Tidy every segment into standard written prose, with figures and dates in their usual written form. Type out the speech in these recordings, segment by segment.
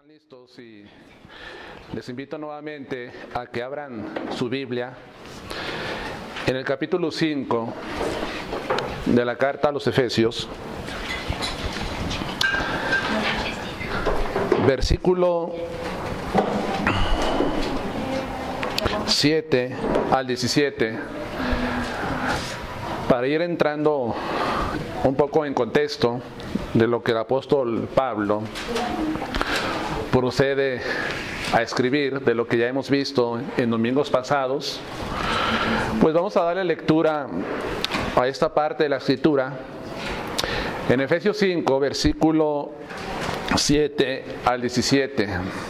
están listos y les invito nuevamente a que abran su Biblia en el capítulo 5 de la carta a los Efesios, versículo 7 al 17, para ir entrando un poco en contexto de lo que el apóstol Pablo procede a escribir, de lo que ya hemos visto en domingos pasados. Pues vamos a darle lectura a esta parte de la escritura en Efesios 5, versículo 7 al 17.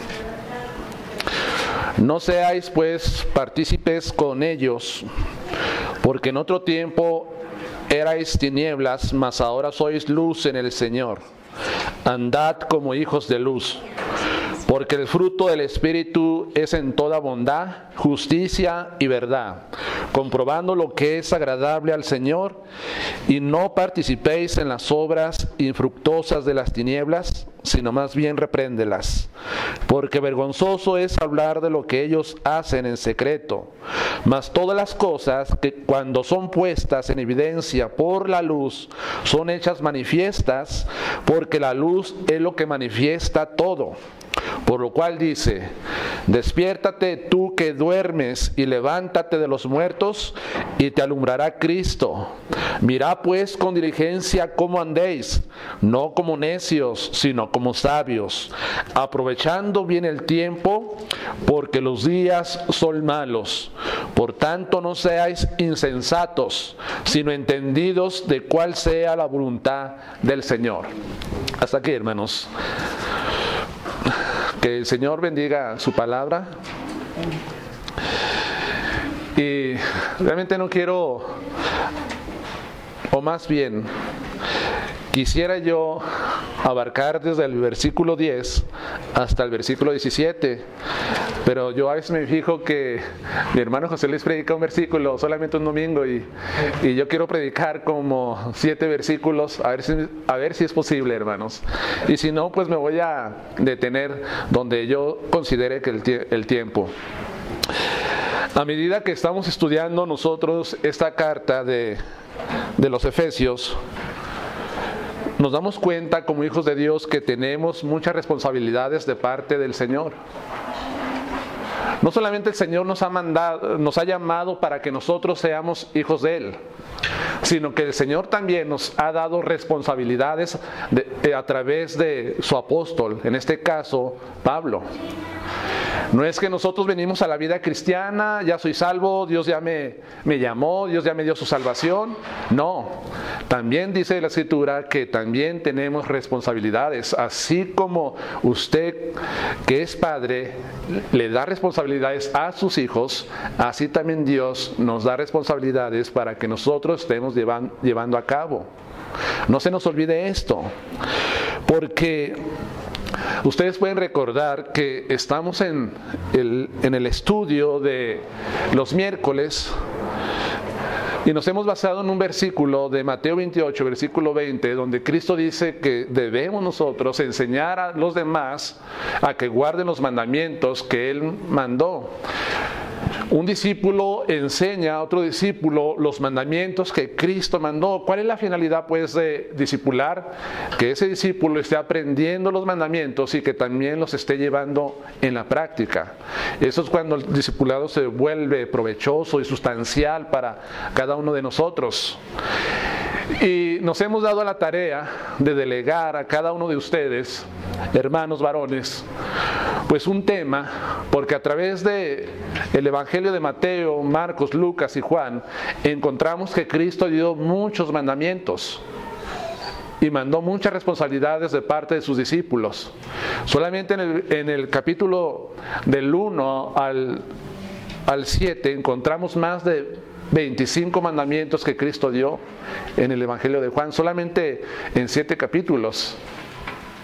No seáis pues partícipes con ellos, porque en otro tiempo erais tinieblas, mas ahora sois luz en el Señor. Andad como hijos de luz, porque el fruto del Espíritu es en toda bondad, justicia y verdad, comprobando lo que es agradable al Señor, y no participéis en las obras infructuosas de las tinieblas, sino más bien repréndelas, porque vergonzoso es hablar de lo que ellos hacen en secreto. Mas todas las cosas que cuando son puestas en evidencia por la luz son hechas manifiestas, porque la luz es lo que manifiesta todo. Por lo cual dice: despiértate tú que duermes, y levántate de los muertos, y te alumbrará Cristo. Mirad pues con diligencia cómo andéis, no como necios, sino como sabios, aprovechando bien el tiempo, porque los días son malos. Por tanto, no seáis insensatos, sino entendidos de cuál sea la voluntad del Señor. Hasta aquí, hermanos. Que el Señor bendiga su palabra. Y realmente no quiero, o más bien, quisiera yo abarcar desde el versículo 10 hasta el versículo 17. Pero yo a veces me fijo que mi hermano José Luis predica un versículo solamente un domingo y yo quiero predicar como 7 versículos, a ver si es posible, hermanos. Y si no, pues me voy a detener donde yo considere que el tiempo. A medida que estamos estudiando nosotros esta carta de los Efesios, nos damos cuenta como hijos de Dios que tenemos muchas responsabilidades de parte del Señor. No solamente el Señor nos ha llamado para que nosotros seamos hijos de Él, sino que el Señor también nos ha dado responsabilidades a través de su apóstol, en este caso Pablo. No es que nosotros venimos a la vida cristiana, ya soy salvo, Dios ya me llamó, Dios ya me dio su salvación. No, también dice la Escritura que también tenemos responsabilidades. Así como usted, que es padre, le da responsabilidades a sus hijos, así también Dios nos da responsabilidades para que nosotros estemos llevando a cabo. No se nos olvide esto, porque ustedes pueden recordar que estamos en el estudio de los miércoles y nos hemos basado en un versículo de Mateo 28, versículo 20, donde Cristo dice que debemos nosotros enseñar a los demás a que guarden los mandamientos que Él mandó. Un discípulo enseña a otro discípulo los mandamientos que Cristo mandó. ¿Cuál es la finalidad, pues, de discipular? Que ese discípulo esté aprendiendo los mandamientos y que también los esté llevando en la práctica. Eso es cuando el discipulado se vuelve provechoso y sustancial para cada uno de nosotros. Y nos hemos dado la tarea de delegar a cada uno de ustedes, hermanos varones, pues un tema, porque a través de el Evangelio de Mateo, Marcos, Lucas y Juan, encontramos que Cristo dio muchos mandamientos y mandó muchas responsabilidades de parte de sus discípulos. Solamente en el capítulo del 1 al 7 encontramos más de 25 mandamientos que Cristo dio en el Evangelio de Juan, solamente en 7 capítulos.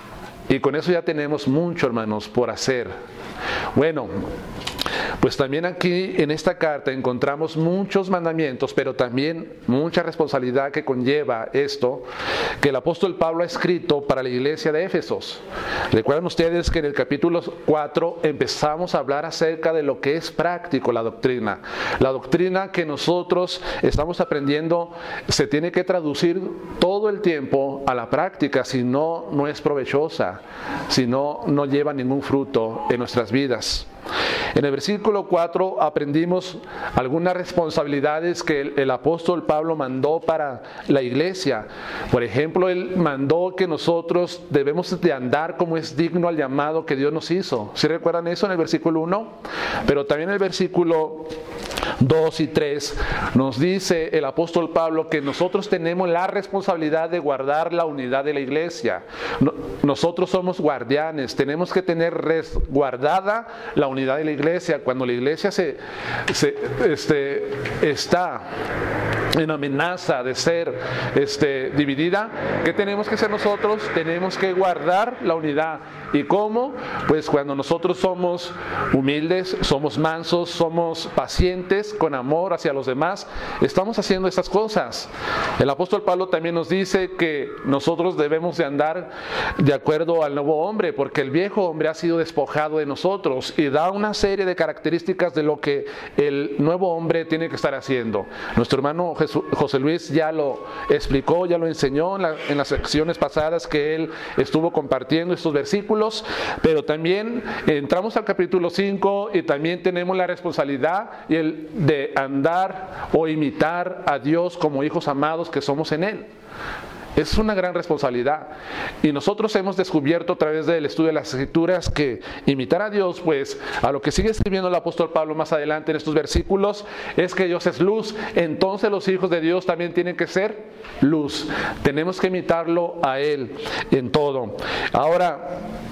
Y con eso ya tenemos mucho, hermanos, por hacer. Bueno, pues también aquí en esta carta encontramos muchos mandamientos, pero también mucha responsabilidad que conlleva esto, que el apóstol Pablo ha escrito para la iglesia de Éfesos. Recuerdan ustedes que en el capítulo 4 empezamos a hablar acerca de lo que es práctico la doctrina. La doctrina que nosotros estamos aprendiendo se tiene que traducir todo el tiempo a la práctica, si no, no es provechosa, si no, no lleva ningún fruto en nuestras vidas. En el versículo 4 aprendimos algunas responsabilidades que el apóstol Pablo mandó para la iglesia. Por ejemplo, él mandó que nosotros debemos de andar como es digno al llamado que Dios nos hizo. ¿Sí recuerdan eso en el versículo 1? Pero también en el versículo 2 y 3 nos dice el apóstol Pablo que nosotros tenemos la responsabilidad de guardar la unidad de la iglesia. Nosotros somos guardianes, tenemos que tener resguardada la unidad de la iglesia. Cuando la iglesia está en amenaza de ser dividida, ¿qué tenemos que hacer nosotros? Tenemos que guardar la unidad. ¿Y cómo? Pues cuando nosotros somos humildes, somos mansos, somos pacientes, con amor hacia los demás, estamos haciendo estas cosas. El apóstol Pablo también nos dice que nosotros debemos de andar de acuerdo al nuevo hombre, porque el viejo hombre ha sido despojado de nosotros, y da una serie de características de lo que el nuevo hombre tiene que estar haciendo. Nuestro hermano José Luis ya lo explicó, ya lo enseñó en las secciones pasadas que él estuvo compartiendo estos versículos, pero también entramos al capítulo 5 y también tenemos la responsabilidad de andar o imitar a Dios como hijos amados que somos en Él. Es una gran responsabilidad, y nosotros hemos descubierto a través del estudio de las Escrituras que imitar a Dios, pues a lo que sigue escribiendo el apóstol Pablo más adelante en estos versículos, es que Dios es luz. Entonces los hijos de Dios también tienen que ser luz. Tenemos que imitarlo a Él en todo. Ahora,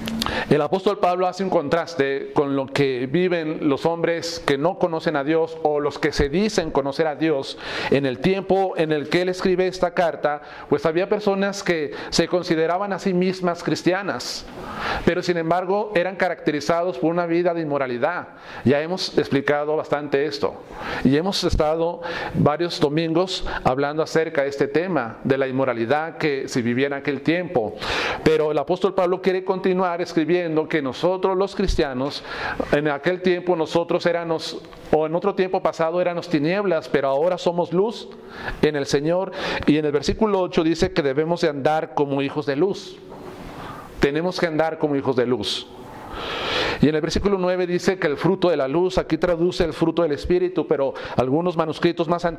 el apóstol Pablo hace un contraste con lo que viven los hombres que no conocen a Dios, o los que se dicen conocer a Dios. En el tiempo en el que él escribe esta carta, pues había personas que se consideraban a sí mismas cristianas, pero sin embargo eran caracterizados por una vida de inmoralidad. Ya hemos explicado bastante esto, y hemos estado varios domingos hablando acerca de este tema de la inmoralidad que se vivía en aquel tiempo. Pero el apóstol Pablo quiere continuar escribiendo que nosotros los cristianos, en aquel tiempo nosotros éramos, o en otro tiempo pasado éramos tinieblas, pero ahora somos luz en el Señor. Y en el versículo 8 dice que debemos de andar como hijos de luz. Tenemos que andar como hijos de luz. Y en el versículo 9 dice que el fruto de la luz, aquí traduce el fruto del Espíritu, pero algunos manuscritos más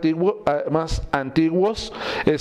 antiguos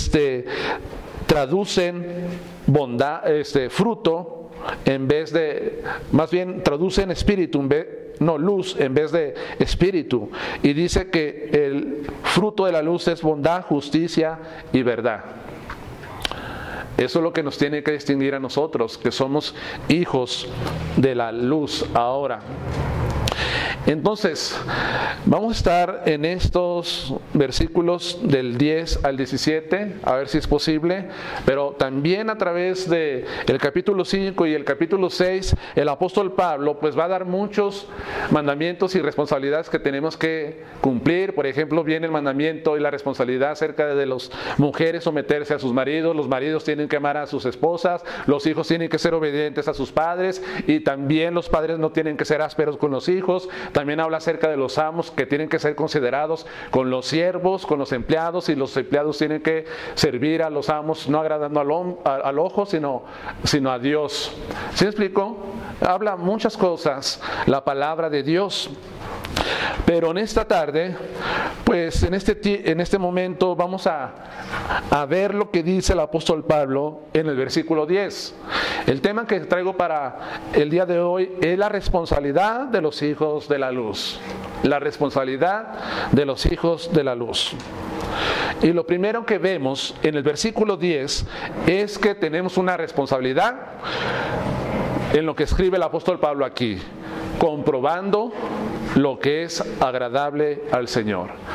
traducen bondad, fruto, en vez de, más bien traducen espíritu, luz en vez de espíritu. Y dice que el fruto de la luz es bondad, justicia y verdad. Eso es lo que nos tiene que distinguir a nosotros, que somos hijos de la luz ahora. Entonces, vamos a estar en estos versículos del 10 al 17, a ver si es posible, pero también a través del capítulo 5 y el capítulo 6, el apóstol Pablo pues va a dar muchos mandamientos y responsabilidades que tenemos que cumplir. Por ejemplo, viene el mandamiento y la responsabilidad acerca de las mujeres someterse a sus maridos, los maridos tienen que amar a sus esposas, los hijos tienen que ser obedientes a sus padres, y también los padres no tienen que ser ásperos con los hijos. También habla acerca de los amos, que tienen que ser considerados con los siervos, con los empleados, y los empleados tienen que servir a los amos, no agradando al ojo, sino a Dios. ¿Sí me explico? Habla muchas cosas la palabra de Dios. Pero en esta tarde, pues en este momento vamos a ver lo que dice el apóstol Pablo en el versículo 10. El tema que traigo para el día de hoy es la responsabilidad de los hijos de la luz. La responsabilidad de los hijos de la luz. Y lo primero que vemos en el versículo 10 es que tenemos una responsabilidad en lo que escribe el apóstol Pablo aquí, comprobando lo que es agradable al Señor.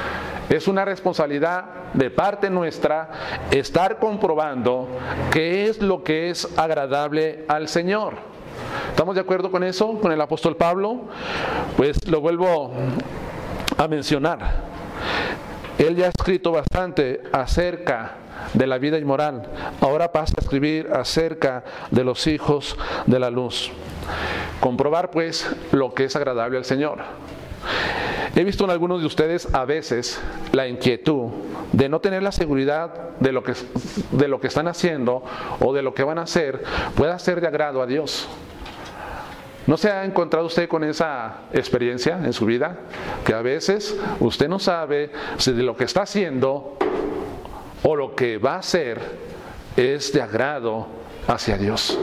Es una responsabilidad de parte nuestra estar comprobando qué es lo que es agradable al Señor. ¿Estamos de acuerdo con eso? ¿Con el apóstol Pablo? Pues lo vuelvo a mencionar. Él ya ha escrito bastante acerca de la vida inmoral. Ahora pasa a escribir acerca de los hijos de la luz. Comprobar pues lo que es agradable al Señor. He visto en algunos de ustedes a veces la inquietud de no tener la seguridad de lo que están haciendo o de lo que van a hacer pueda ser de agrado a Dios. ¿No se ha encontrado usted con esa experiencia en su vida? Que a veces usted no sabe si de lo que está haciendo o lo que va a hacer es de agrado hacia Dios.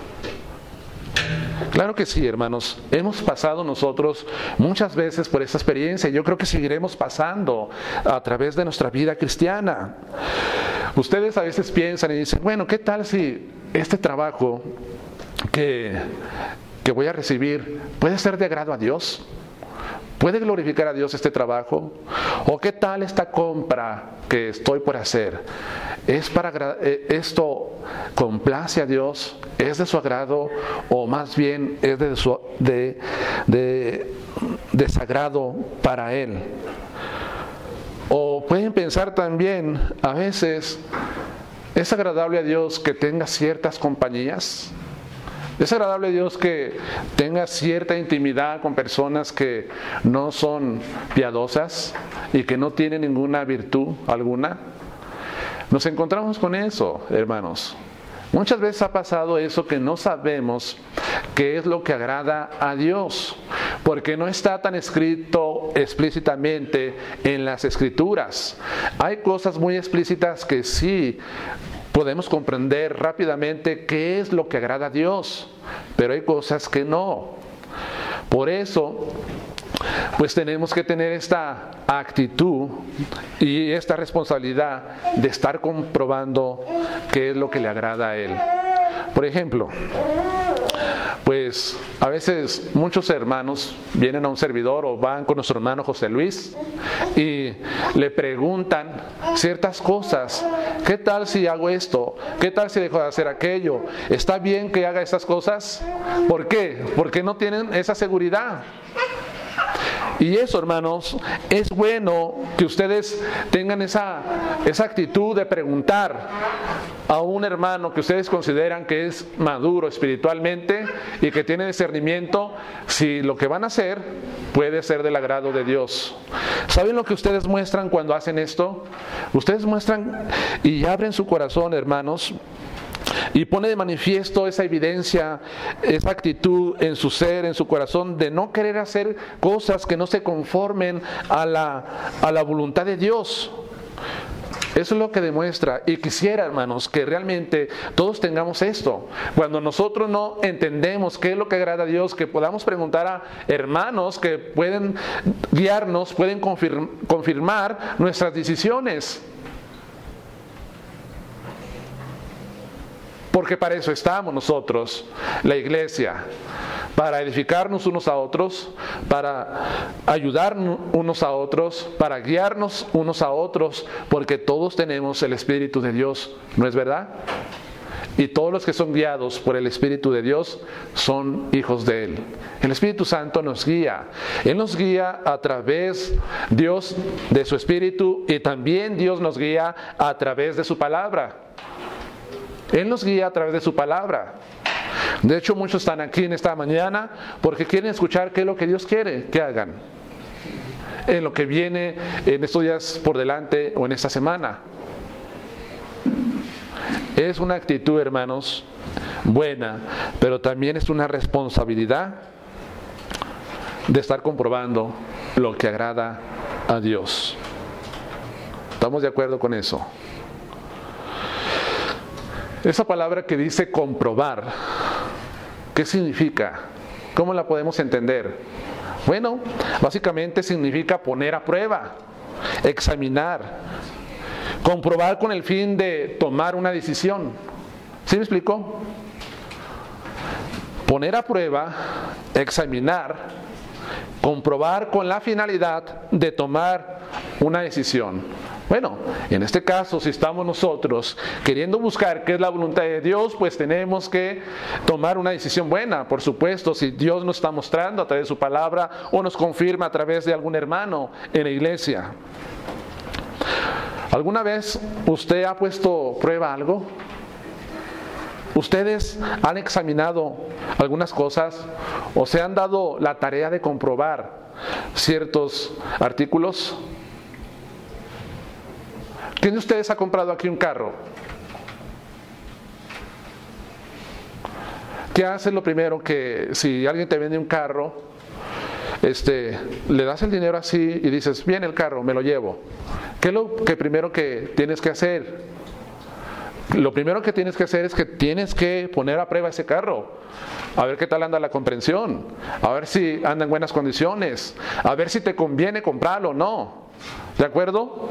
Claro que sí, hermanos. Hemos pasado nosotros muchas veces por esa experiencia. Yo creo que seguiremos pasando a través de nuestra vida cristiana. Ustedes a veces piensan y dicen, bueno, ¿qué tal si este trabajo que voy a recibir puede ser de agrado a Dios? ¿Puede glorificar a Dios este trabajo? ¿O qué tal esta compra que estoy por hacer? ¿Esto complace a Dios? ¿Es de su agrado? ¿O más bien es de desagrado para Él? O pueden pensar también, a veces, ¿es agradable a Dios que tenga ciertas compañías? ¿Es agradable a Dios que tenga cierta intimidad con personas que no son piadosas y que no tienen ninguna virtud alguna? Nos encontramos con eso, hermanos. Muchas veces ha pasado eso, que no sabemos qué es lo que agrada a Dios, porque no está tan escrito explícitamente en las Escrituras. Hay cosas muy explícitas que sí podemos comprender rápidamente qué es lo que agrada a Dios, pero hay cosas que no. Por eso, pues tenemos que tener esta actitud y esta responsabilidad de estar comprobando qué es lo que le agrada a Él. Por ejemplo, pues a veces muchos hermanos vienen a un servidor o van con nuestro hermano José Luis y le preguntan ciertas cosas. ¿Qué tal si hago esto? ¿Qué tal si dejo de hacer aquello? ¿Está bien que haga estas cosas? ¿Por qué? Porque no tienen esa seguridad. Y eso, hermanos, es bueno que ustedes tengan esa actitud de preguntar a un hermano que ustedes consideran que es maduro espiritualmente y que tiene discernimiento, si lo que van a hacer puede ser del agrado de Dios. ¿Saben lo que ustedes muestran cuando hacen esto? Ustedes muestran y abren su corazón, hermanos, y pone de manifiesto esa evidencia, esa actitud en su ser, en su corazón, de no querer hacer cosas que no se conformen a la voluntad de Dios. Eso es lo que demuestra. Y quisiera, hermanos, que realmente todos tengamos esto. Cuando nosotros no entendemos qué es lo que agrada a Dios, que podamos preguntar a hermanos que pueden guiarnos, pueden confirmar nuestras decisiones. Porque para eso estamos nosotros, la iglesia, para edificarnos unos a otros, para ayudarnos unos a otros, para guiarnos unos a otros, porque todos tenemos el Espíritu de Dios, ¿no es verdad? Y todos los que son guiados por el Espíritu de Dios son hijos de Él. El Espíritu Santo nos guía. Él nos guía a través, Dios, de su Espíritu, y también Dios nos guía a través de su palabra. Él nos guía a través de su palabra. De hecho, muchos están aquí en esta mañana porque quieren escuchar qué es lo que Dios quiere que hagan en lo que viene en estos días por delante o en esta semana. Es una actitud, hermanos, buena, pero también es una responsabilidad de estar comprobando lo que agrada a Dios. ¿Estamos de acuerdo con eso? Esa palabra que dice comprobar, ¿qué significa? ¿Cómo la podemos entender? Bueno, básicamente significa poner a prueba, examinar, comprobar con el fin de tomar una decisión. ¿Sí me explico? Poner a prueba, examinar, Comprobar con la finalidad de tomar una decisión. Bueno, en este caso, si estamos nosotros queriendo buscar qué es la voluntad de Dios, pues tenemos que tomar una decisión buena, por supuesto, si Dios nos está mostrando a través de su palabra o nos confirma a través de algún hermano en la iglesia. ¿Alguna vez usted ha puesto prueba algo? ¿Ustedes han examinado algunas cosas o se han dado la tarea de comprobar ciertos artículos? ¿Quién de ustedes ha comprado aquí un carro? ¿Qué hace lo primero que si alguien te vende un carro, le das el dinero así y dices, viene el carro, me lo llevo? ¿Qué es lo que primero que tienes que hacer? Lo primero que tienes que hacer es que tienes que poner a prueba ese carro, a ver qué tal anda la comprensión, a ver si anda en buenas condiciones, a ver si te conviene comprarlo o no, ¿de acuerdo?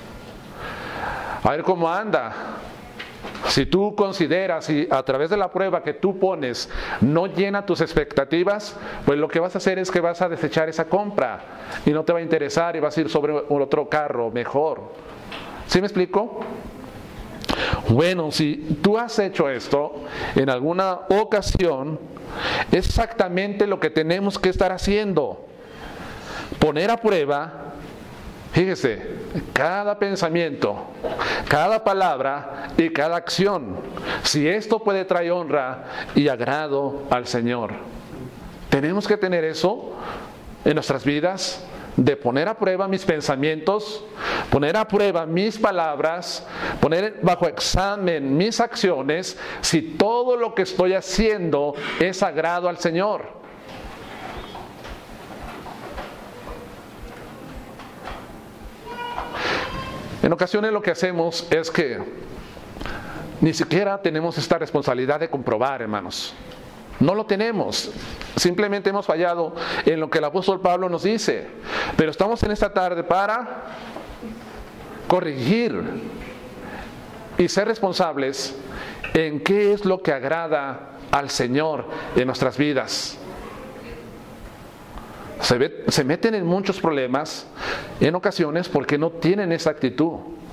A ver cómo anda. Si tú consideras y a través de la prueba que tú pones no llena tus expectativas, pues lo que vas a hacer es que vas a desechar esa compra y no te va a interesar y vas a ir sobre otro carro mejor. ¿Sí me explico? Bueno, si tú has hecho esto en alguna ocasión, es exactamente lo que tenemos que estar haciendo. Poner a prueba, fíjese, cada pensamiento, cada palabra y cada acción, si esto puede traer honra y agrado al Señor. Tenemos que tener eso en nuestras vidas, de poner a prueba mis pensamientos, poner a prueba mis palabras, poner bajo examen mis acciones, si todo lo que estoy haciendo es agrado al Señor. En ocasiones lo que hacemos es que ni siquiera tenemos esta responsabilidad de comprobar, hermanos. No lo tenemos, simplemente hemos fallado en lo que el apóstol Pablo nos dice, pero estamos en esta tarde para corregir y ser responsables en qué es lo que agrada al Señor en nuestras vidas. Se meten en muchos problemas en ocasiones porque no tienen esa actitud.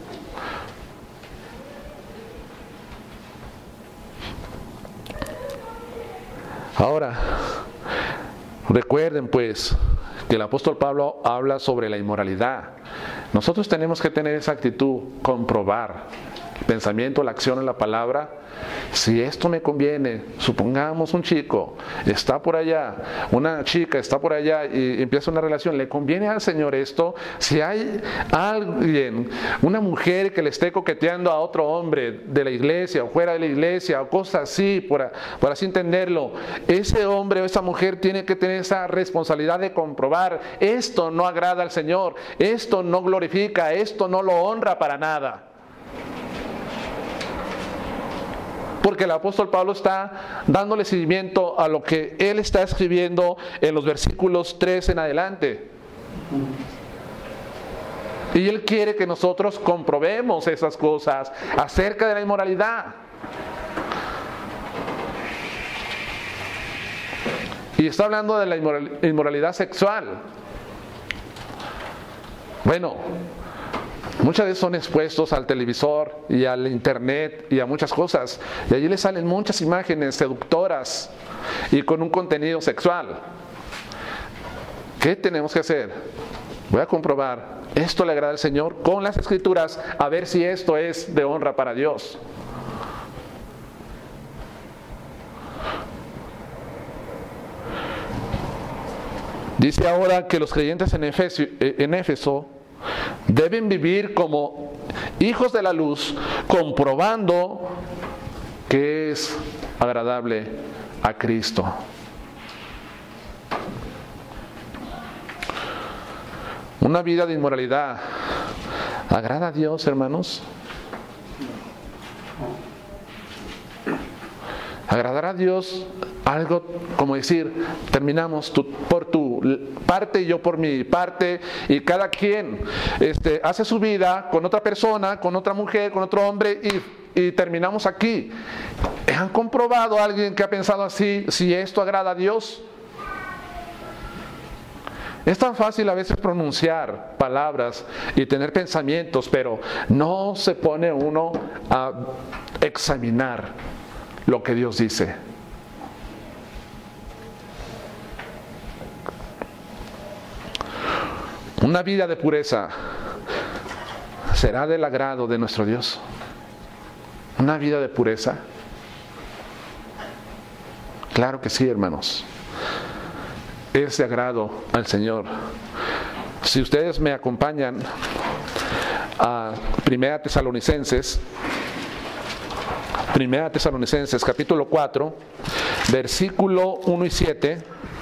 Ahora, recuerden pues que el apóstol Pablo habla sobre la inmoralidad. Nosotros tenemos que tener esa actitud, comprobar el pensamiento, la acción y la palabra. Si esto me conviene, supongamos un chico está por allá, una chica está por allá y empieza una relación, ¿le conviene al Señor esto? Si hay alguien, una mujer que le esté coqueteando a otro hombre de la iglesia o fuera de la iglesia o cosas así, por así entenderlo, ese hombre o esa mujer tiene que tener esa responsabilidad de comprobar, esto no agrada al Señor, esto no glorifica, esto no lo honra para nada. Porque el apóstol Pablo está dándole seguimiento a lo que él está escribiendo en los versículos 3 en adelante. Y él quiere que nosotros comprobemos esas cosas acerca de la inmoralidad. Y está hablando de la inmoralidad sexual. Bueno, muchas veces son expuestos al televisor y al internet y a muchas cosas. Y allí les salen muchas imágenes seductoras y con un contenido sexual. ¿Qué tenemos que hacer? Voy a comprobar, ¿esto le agrada al Señor? Con las Escrituras, a ver si esto es de honra para Dios. Dice ahora que los creyentes en Éfeso deben vivir como hijos de la luz, comprobando que es agradable a Cristo. Una vida de inmoralidad, ¿agrada a Dios, hermanos? ¿Agradará a Dios algo como decir, terminamos por tu parte y yo por mi parte, y cada quien hace su vida con otra persona, con otra mujer, con otro hombre y terminamos aquí? ¿Han comprobado a alguien que ha pensado así si esto agrada a Dios? Es tan fácil a veces pronunciar palabras y tener pensamientos, pero no se pone uno a examinar lo que Dios dice. Una vida de pureza será del agrado de nuestro Dios. Una vida de pureza. Claro que sí, hermanos. Es de agrado al Señor. Si ustedes me acompañan a 1 Tesalonicenses capítulo 4, versículo 1 y 7.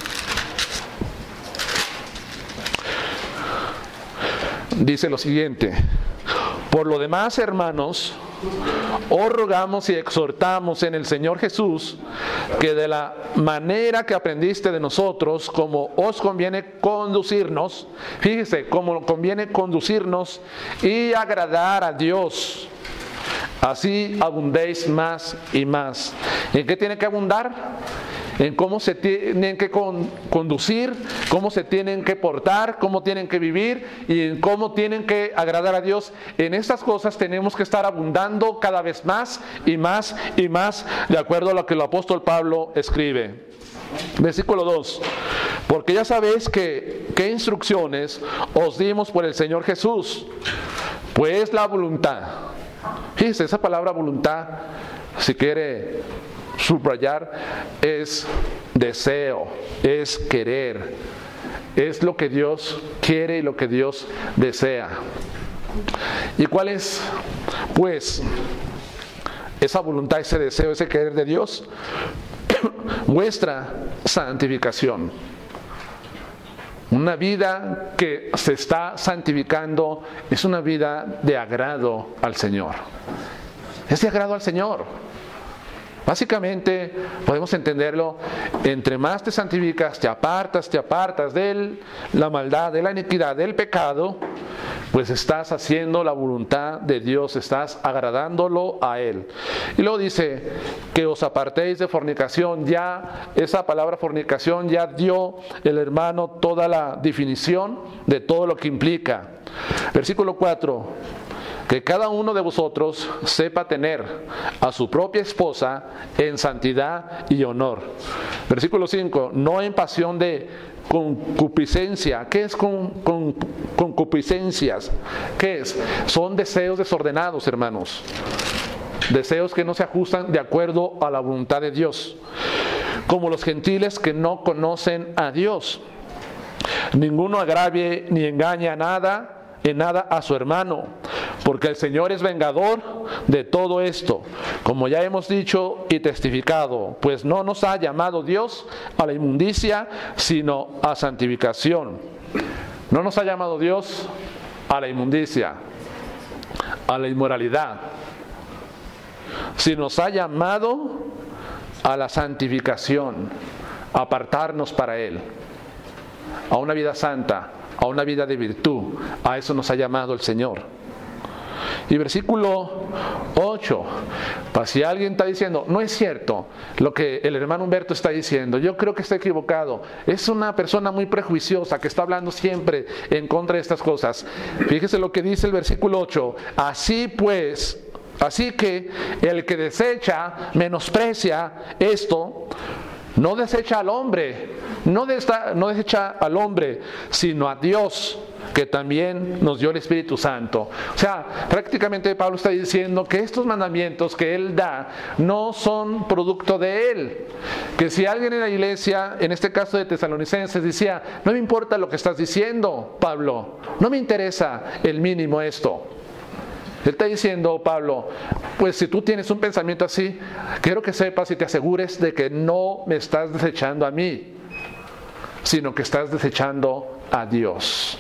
Dice lo siguiente: por lo demás, hermanos, os rogamos y exhortamos en el Señor Jesús que de la manera que aprendiste de nosotros, como os conviene conducirnos, fíjese, como conviene conducirnos y agradar a Dios, así abundéis más y más. ¿En qué tiene que abundar? En cómo se tienen que conducir, cómo se tienen que portar, cómo tienen que vivir y en cómo tienen que agradar a Dios. En estas cosas tenemos que estar abundando cada vez más y más y más, de acuerdo a lo que el apóstol Pablo escribe. Versículo 2: porque ya sabéis qué instrucciones os dimos por el Señor Jesús, pues la voluntad. Fíjese, esa palabra voluntad, si quiere subrayar, es deseo, es querer, es lo que Dios quiere y lo que Dios desea. ¿Y cuál es, pues, esa voluntad, ese deseo, ese querer de Dios? Vuestra santificación. Una vida que se está santificando es una vida de agrado al Señor. Es de agrado al Señor. Básicamente podemos entenderlo: entre más te santificas, te apartas de la maldad, de la iniquidad, del pecado, pues estás haciendo la voluntad de Dios, estás agradándolo a Él. Y luego dice que os apartéis de fornicación. Ya esa palabra fornicación ya dio el hermano toda la definición de todo lo que implica. Versículo 4: que cada uno de vosotros sepa tener a su propia esposa en santidad y honor. Versículo 5: no en pasión de concupiscencia. ¿Qué es concupiscencias? ¿Qué es? Son deseos desordenados, hermanos. Deseos que no se ajustan de acuerdo a la voluntad de Dios. Como los gentiles que no conocen a Dios. Ninguno agravie ni engaña en nada a su hermano, porque el Señor es vengador de todo esto, como ya hemos dicho y testificado, pues no nos ha llamado Dios a la inmundicia, sino a santificación. No nos ha llamado Dios a la inmundicia, a la inmoralidad, sino nos ha llamado a la santificación, a apartarnos para Él, a una vida santa, a una vida de virtud. A eso nos ha llamado el Señor. Y versículo 8, para si alguien está diciendo, no es cierto lo que el hermano Humberto está diciendo, yo creo que está equivocado, es una persona muy prejuiciosa que está hablando siempre en contra de estas cosas. Fíjese lo que dice el versículo 8: así pues, así que el que desecha, menosprecia esto, no desecha al hombre, no desecha al hombre, sino a Dios, que también nos dio el Espíritu Santo. O sea, prácticamente Pablo está diciendo que estos mandamientos que Él da no son producto de Él. Que si alguien en la iglesia, en este caso de Tesalonicenses, decía, no me importa lo que estás diciendo, Pablo, no me interesa el mínimo esto. Él está diciendo, Pablo, pues si tú tienes un pensamiento así, quiero que sepas y te asegures de que no me estás desechando a mí, sino que estás desechando a Dios,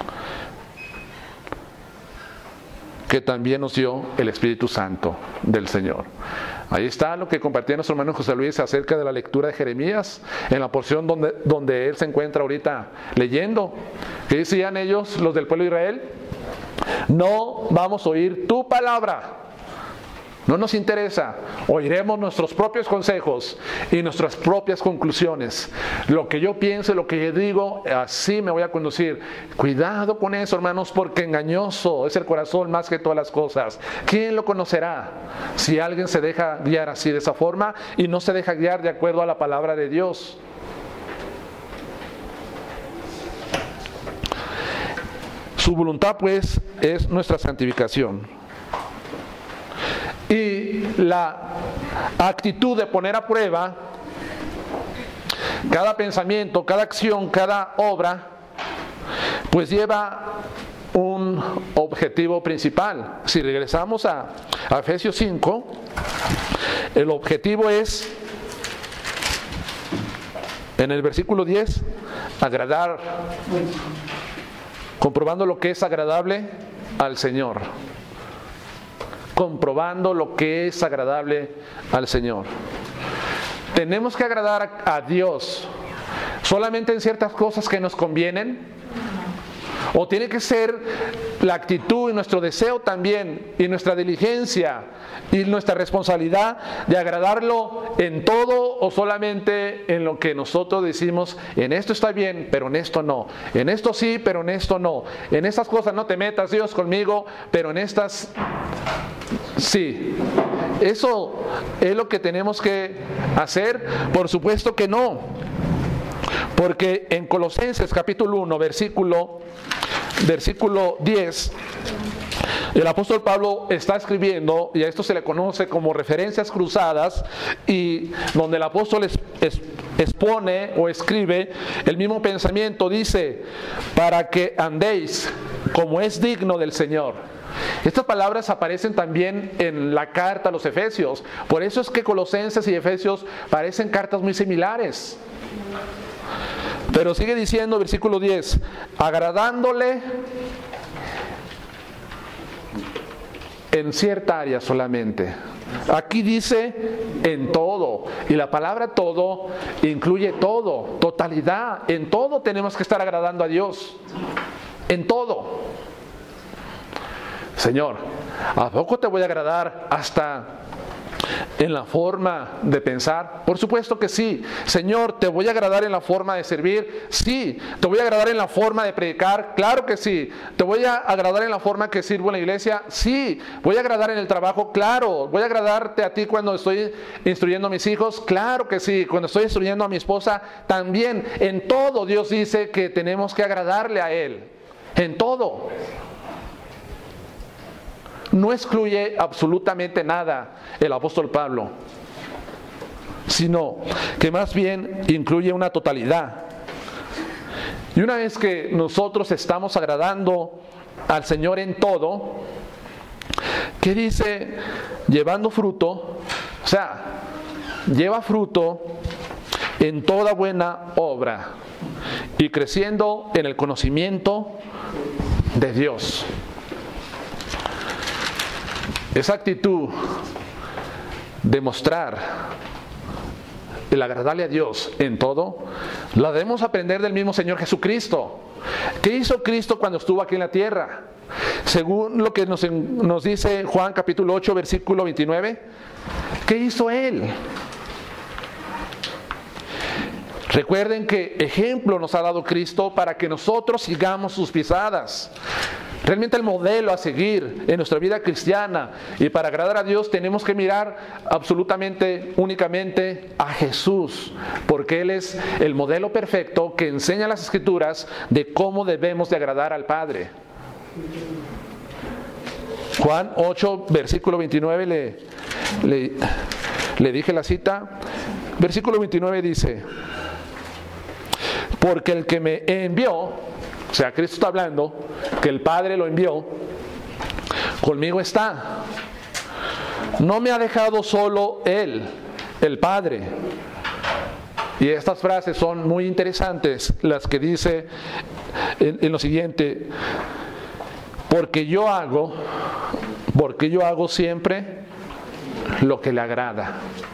que también nos dio el Espíritu Santo del Señor. Ahí está lo que compartía nuestro hermano José Luis acerca de la lectura de Jeremías, en la porción donde él se encuentra ahorita leyendo. ¿Qué decían ellos, los del pueblo de Israel? No vamos a oír tu palabra, No nos interesa. Oiremos nuestros propios consejos y nuestras propias conclusiones. Lo que yo pienso, lo que yo digo, así me voy a conducir. Cuidado con eso, hermanos, porque engañoso es el corazón más que todas las cosas. ¿Quién lo conocerá? Si alguien se deja guiar así de esa forma y no se deja guiar de acuerdo a la palabra de Dios. Su voluntad, pues, es nuestra santificación. Y la actitud de poner a prueba cada pensamiento, cada acción, cada obra, pues lleva un objetivo principal. Si regresamos a Efesios 5, el objetivo es, en el versículo 10, agradar, comprobando lo que es agradable al Señor. Comprobando lo que es agradable al Señor. Tenemos que agradar a Dios solamente en ciertas cosas que nos convienen, o tiene que ser la actitud y nuestro deseo también, y nuestra diligencia y nuestra responsabilidad de agradarlo en todo, o solamente en lo que nosotros decimos: en esto está bien, pero en esto no, en esto sí, pero en esto no, en estas cosas no te metas, Dios, conmigo, pero en estas sí. ¿Eso es lo que tenemos que hacer? Por supuesto que no. Porque en Colosenses capítulo 1, versículo 10, el apóstol Pablo está escribiendo, y a esto se le conoce como referencias cruzadas, y donde el apóstol expone o escribe el mismo pensamiento. Dice: para que andéis como es digno del Señor. Estas palabras aparecen también en la carta a los Efesios. Por eso es que Colosenses y Efesios parecen cartas muy similares. Pero sigue diciendo, versículo 10, agradándole en cierta área solamente. Aquí dice en todo, y la palabra todo incluye todo, totalidad. En todo tenemos que estar agradando a Dios, en todo. Señor, ¿a poco te voy a agradar hasta en la forma de pensar? Por supuesto que sí. Señor, ¿te voy a agradar en la forma de servir? Sí. ¿Te voy a agradar en la forma de predicar? Claro que sí. ¿Te voy a agradar en la forma que sirvo en la iglesia? Sí. ¿Voy a agradar en el trabajo? Claro. ¿Voy a agradarte a ti cuando estoy instruyendo a mis hijos? Claro que sí. Cuando estoy instruyendo a mi esposa, también. En todo Dios dice que tenemos que agradarle a Él. En todo. No excluye absolutamente nada el apóstol Pablo, sino que más bien incluye una totalidad. Y una vez que nosotros estamos agradando al Señor en todo, ¿qué dice? Llevando fruto, o sea, lleva fruto en toda buena obra y creciendo en el conocimiento de Dios. Esa actitud de mostrar el agradarle a Dios en todo, la debemos aprender del mismo Señor Jesucristo. ¿Qué hizo Cristo cuando estuvo aquí en la tierra? Según lo que nos dice Juan capítulo 8, versículo 29, ¿qué hizo Él? Recuerden que ejemplo nos ha dado Cristo para que nosotros sigamos sus pisadas. Realmente el modelo a seguir en nuestra vida cristiana, y para agradar a Dios tenemos que mirar absolutamente, únicamente a Jesús, porque Él es el modelo perfecto que enseña las Escrituras de cómo debemos de agradar al Padre. Juan 8, versículo 29, le dije la cita. Versículo 29 dice: porque el que me envió, o sea, Cristo está hablando, que el Padre lo envió, conmigo está. No me ha dejado solo Él, el Padre. Y estas frases son muy interesantes, las que dice en lo siguiente: porque yo hago siempre lo que le agrada.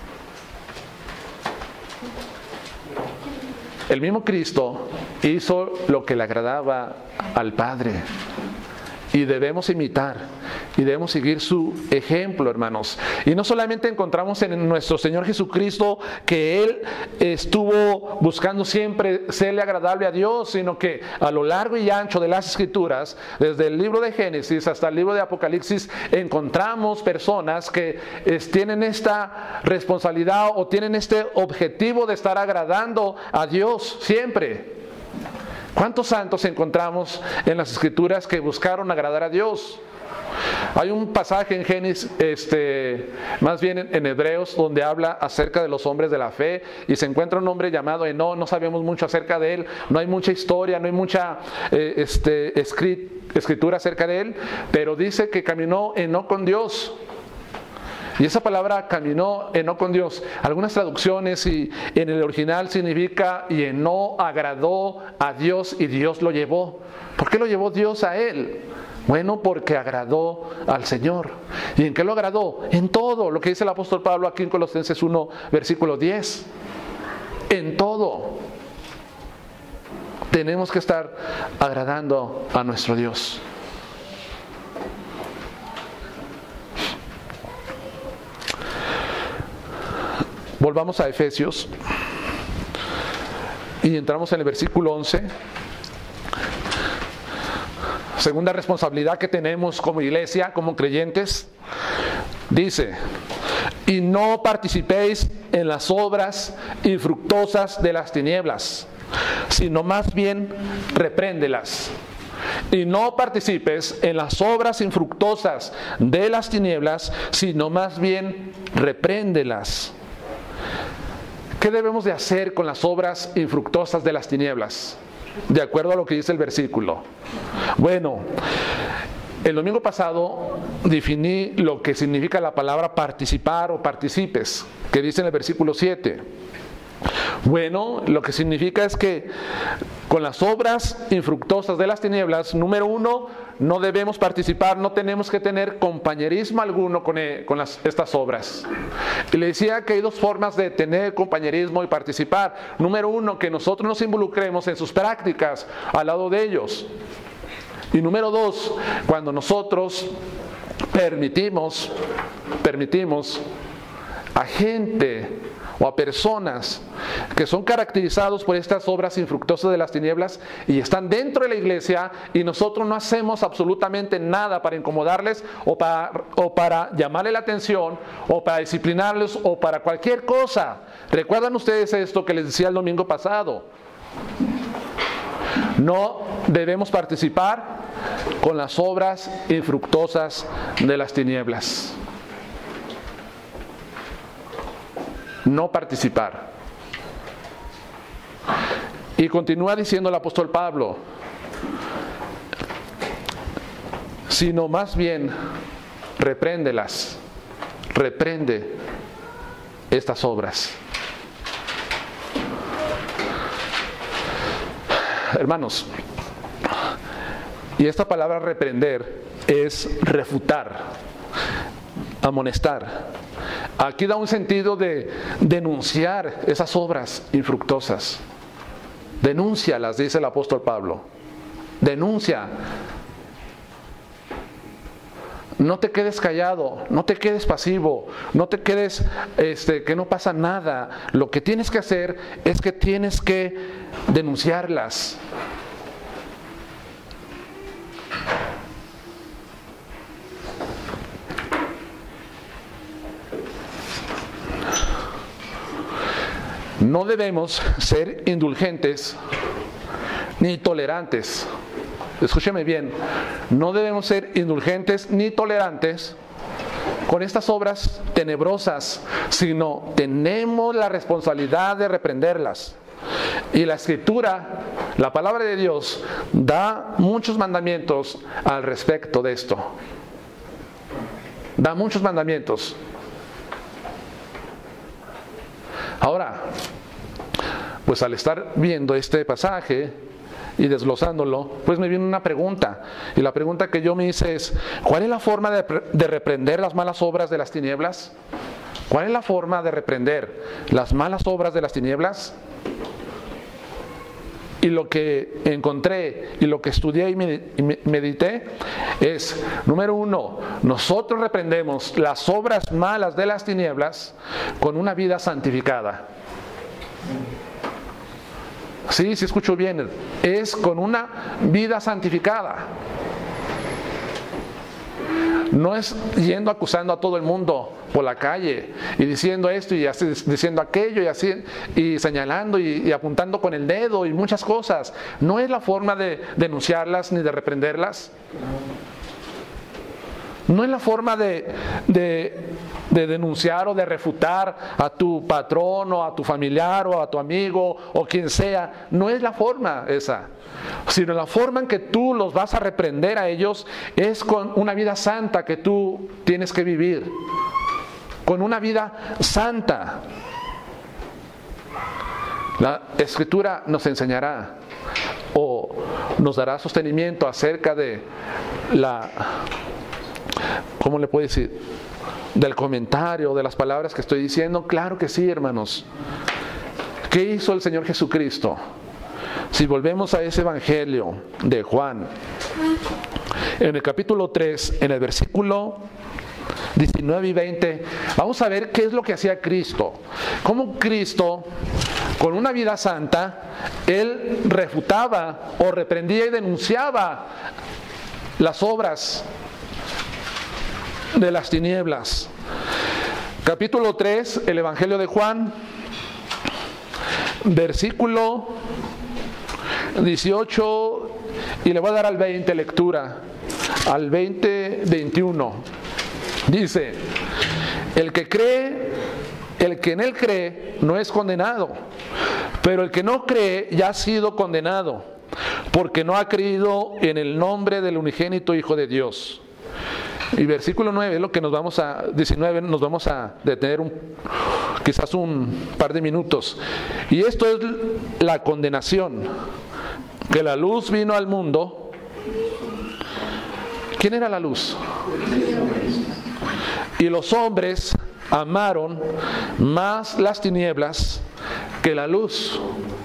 El mismo Cristo hizo lo que le agradaba al Padre, y debemos imitar y debemos seguir su ejemplo, hermanos. Y no solamente encontramos en nuestro Señor Jesucristo que Él estuvo buscando siempre serle agradable a Dios, sino que a lo largo y ancho de las Escrituras, desde el libro de Génesis hasta el libro de Apocalipsis, encontramos personas que tienen esta responsabilidad o tienen este objetivo de estar agradando a Dios siempre. ¿Cuántos santos encontramos en las Escrituras que buscaron agradar a Dios? Hay un pasaje en Génesis, más bien en Hebreos, donde habla acerca de los hombres de la fe, y se encuentra un hombre llamado Enoc. No sabemos mucho acerca de él, no hay mucha historia, no hay mucha escritura acerca de él, pero dice que caminó Enoc con Dios. Y esa palabra caminó Enoc con Dios, algunas traducciones y en el original significa y Enoc agradó a Dios y Dios lo llevó. ¿Por qué lo llevó Dios a él? Bueno, porque agradó al Señor. ¿Y en qué lo agradó? En todo, lo que dice el apóstol Pablo aquí en Colosenses 1, versículo 10. En todo tenemos que estar agradando a nuestro Dios. Volvamos a Efesios y entramos en el versículo 11. Segunda responsabilidad que tenemos como iglesia, como creyentes, dice: y no participéis en las obras infructuosas de las tinieblas, sino más bien repréndelas. Y no participes en las obras infructuosas de las tinieblas, sino más bien repréndelas. ¿Qué debemos de hacer con las obras infructuosas de las tinieblas? De acuerdo a lo que dice el versículo. Bueno, el domingo pasado definí lo que significa la palabra participar o participes, que dice en el versículo 7. Bueno, lo que significa es que con las obras infructuosas de las tinieblas, número uno, no debemos participar, no tenemos que tener compañerismo alguno con estas obras. Y le decía que hay dos formas de tener compañerismo y participar. Número uno, que nosotros nos involucremos en sus prácticas al lado de ellos. Y número dos, cuando nosotros permitimos a gente o a personas que son caracterizados por estas obras infructuosas de las tinieblas y están dentro de la iglesia, y nosotros no hacemos absolutamente nada para incomodarles o para llamarle la atención o para disciplinarlos o para cualquier cosa. ¿Recuerdan ustedes esto que les decía el domingo pasado? No debemos participar con las obras infructuosas de las tinieblas. No participar. Y continúa diciendo el apóstol Pablo, sino más bien repréndelas, reprende estas obras. Hermanos, y esta palabra reprender es refutar, amonestar. Aquí da un sentido de denunciar esas obras infructuosas. Denúncialas, dice el apóstol Pablo. Denuncia. No te quedes callado, no te quedes pasivo, no te quedes que no pasa nada. Lo que tienes que hacer es que tienes que denunciarlas. No debemos ser indulgentes ni tolerantes. Escúcheme bien, no debemos ser indulgentes ni tolerantes con estas obras tenebrosas, sino tenemos la responsabilidad de reprenderlas. Y la Escritura, la palabra de Dios, da muchos mandamientos al respecto de esto. Da muchos mandamientos. Ahora, pues al estar viendo este pasaje y desglosándolo, pues me viene una pregunta. Y la pregunta que yo me hice es, ¿cuál es la forma de reprender las malas obras de las tinieblas? ¿Cuál es la forma de reprender las malas obras de las tinieblas? y lo que encontré y lo que estudié y medité es, número uno, nosotros reprendemos las obras malas de las tinieblas con una vida santificada. Sí, escucho bien, es con una vida santificada. No es yendo acusando a todo el mundo por la calle y diciendo esto y así, diciendo aquello y así, y señalando y apuntando con el dedo y muchas cosas. No es la forma de denunciarlas ni de reprenderlas. No es la forma de denunciar o de refutar a tu patrón o a tu familiar o a tu amigo o quien sea. No es la forma esa, sino la forma en que tú los vas a reprender a ellos es con una vida santa que tú tienes que vivir. Con una vida santa. La Escritura nos enseñará o nos dará sostenimiento acerca de ¿cómo le puedo decir? Del comentario, de las palabras que estoy diciendo. Claro que sí, hermanos. ¿Qué hizo el Señor Jesucristo? Si volvemos a ese evangelio de Juan, en el capítulo 3, en el versículo 19 y 20, vamos a ver qué es lo que hacía Cristo. Cómo Cristo, con una vida santa, Él refutaba o reprendía y denunciaba las obras de las tinieblas. Capítulo 3, el Evangelio de Juan, versículo 18, y le voy a dar al 20 lectura, al 20, 21. Dice, el que en él cree no es condenado, pero el que no cree ya ha sido condenado, porque no ha creído en el nombre del unigénito Hijo de Dios. Y versículo 9 es lo que nos vamos a, 19, nos vamos a detener quizás un par de minutos. Y esto es la condenación, que la luz vino al mundo. ¿Quién era la luz? Y los hombres amaron más las tinieblas que la luz.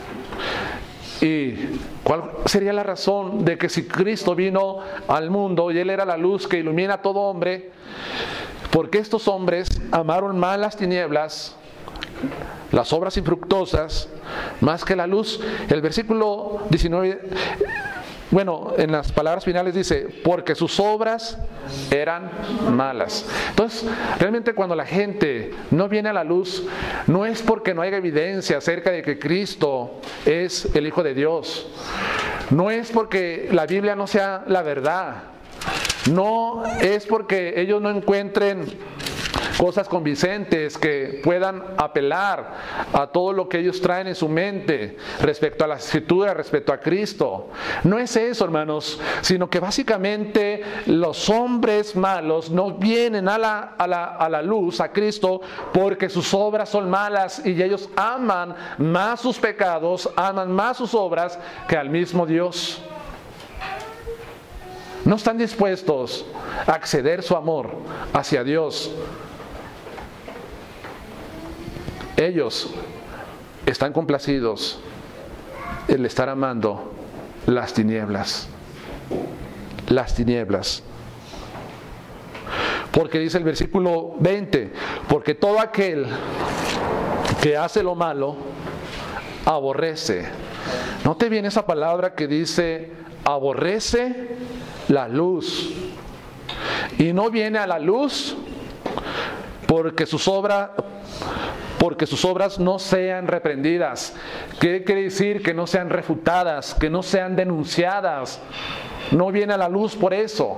¿Y cuál sería la razón de que si Cristo vino al mundo y Él era la luz que ilumina a todo hombre, por qué estos hombres amaron más las tinieblas, las obras infructuosas, más que la luz? El versículo 19, bueno, en las palabras finales dice, porque sus obras eran malas. Entonces, realmente cuando la gente no viene a la luz, no es porque no haya evidencia acerca de que Cristo es el Hijo de Dios. No es porque la Biblia no sea la verdad. No es porque ellos no encuentren cosas convincentes que puedan apelar a todo lo que ellos traen en su mente respecto a la Escritura, respecto a Cristo. No es eso, hermanos, sino que básicamente los hombres malos no vienen a la luz, a Cristo, porque sus obras son malas y ellos aman más sus pecados, aman más sus obras que al mismo Dios. No están dispuestos a acceder su amor hacia Dios. Ellos están complacidos en estar amando las tinieblas. Las tinieblas. Porque dice el versículo 20, porque todo aquel que hace lo malo, aborrece. Note bien esa palabra que dice, aborrece la luz. Y no viene a la luz porque sus obras no sean reprendidas. ¿Qué quiere decir? Que no sean refutadas, que no sean denunciadas. No viene a la luz por eso.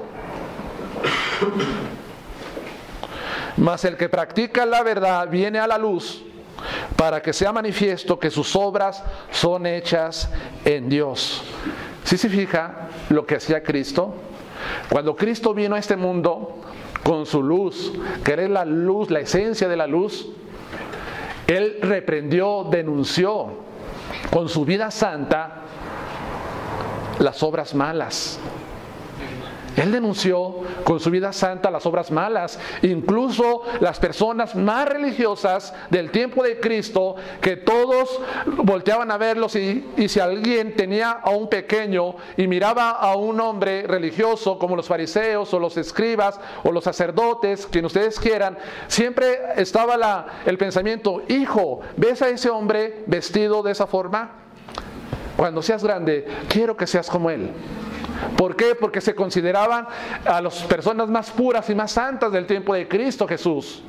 Mas el que practica la verdad viene a la luz para que sea manifiesto que sus obras son hechas en Dios. ¿Sí se fija lo que hacía Cristo? Cuando Cristo vino a este mundo con su luz, que era la luz, la esencia de la luz, Él reprendió, denunció con su vida santa las obras malas. Él denunció con su vida santa las obras malas, incluso las personas más religiosas del tiempo de Cristo, que todos volteaban a verlos y si alguien tenía a un pequeño y miraba a un hombre religioso como los fariseos o los escribas o los sacerdotes, quien ustedes quieran, siempre estaba el pensamiento: hijo, ¿ves a ese hombre vestido de esa forma? Cuando seas grande, quiero que seas como él. ¿Por qué? Porque se consideraban a las personas más puras y más santas del tiempo de Cristo Jesús.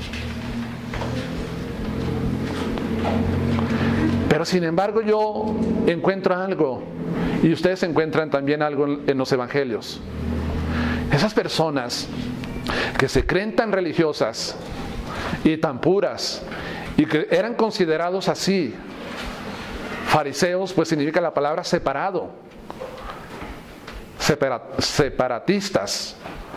Pero sin embargo yo encuentro algo, y ustedes encuentran también algo en los evangelios. Esas personas que se creen tan religiosas y tan puras, y que eran considerados así, fariseos, pues significa la palabra separado, separatistas.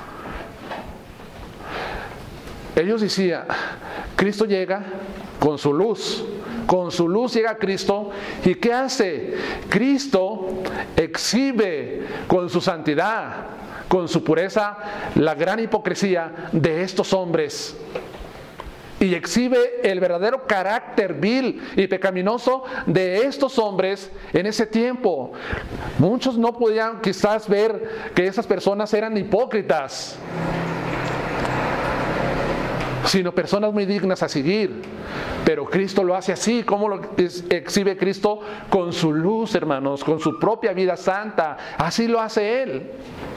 Ellos decían: Cristo llega con su luz llega Cristo, ¿y qué hace? Cristo exhibe con su santidad, con su pureza, la gran hipocresía de estos hombres, y exhibe el verdadero carácter vil y pecaminoso de estos hombres en ese tiempo. Muchos no podían quizás ver que esas personas eran hipócritas, sino personas muy dignas a seguir. Pero Cristo lo hace así. ¿Cómo lo exhibe Cristo? Con su luz, hermanos, con su propia vida santa. Así lo hace Él.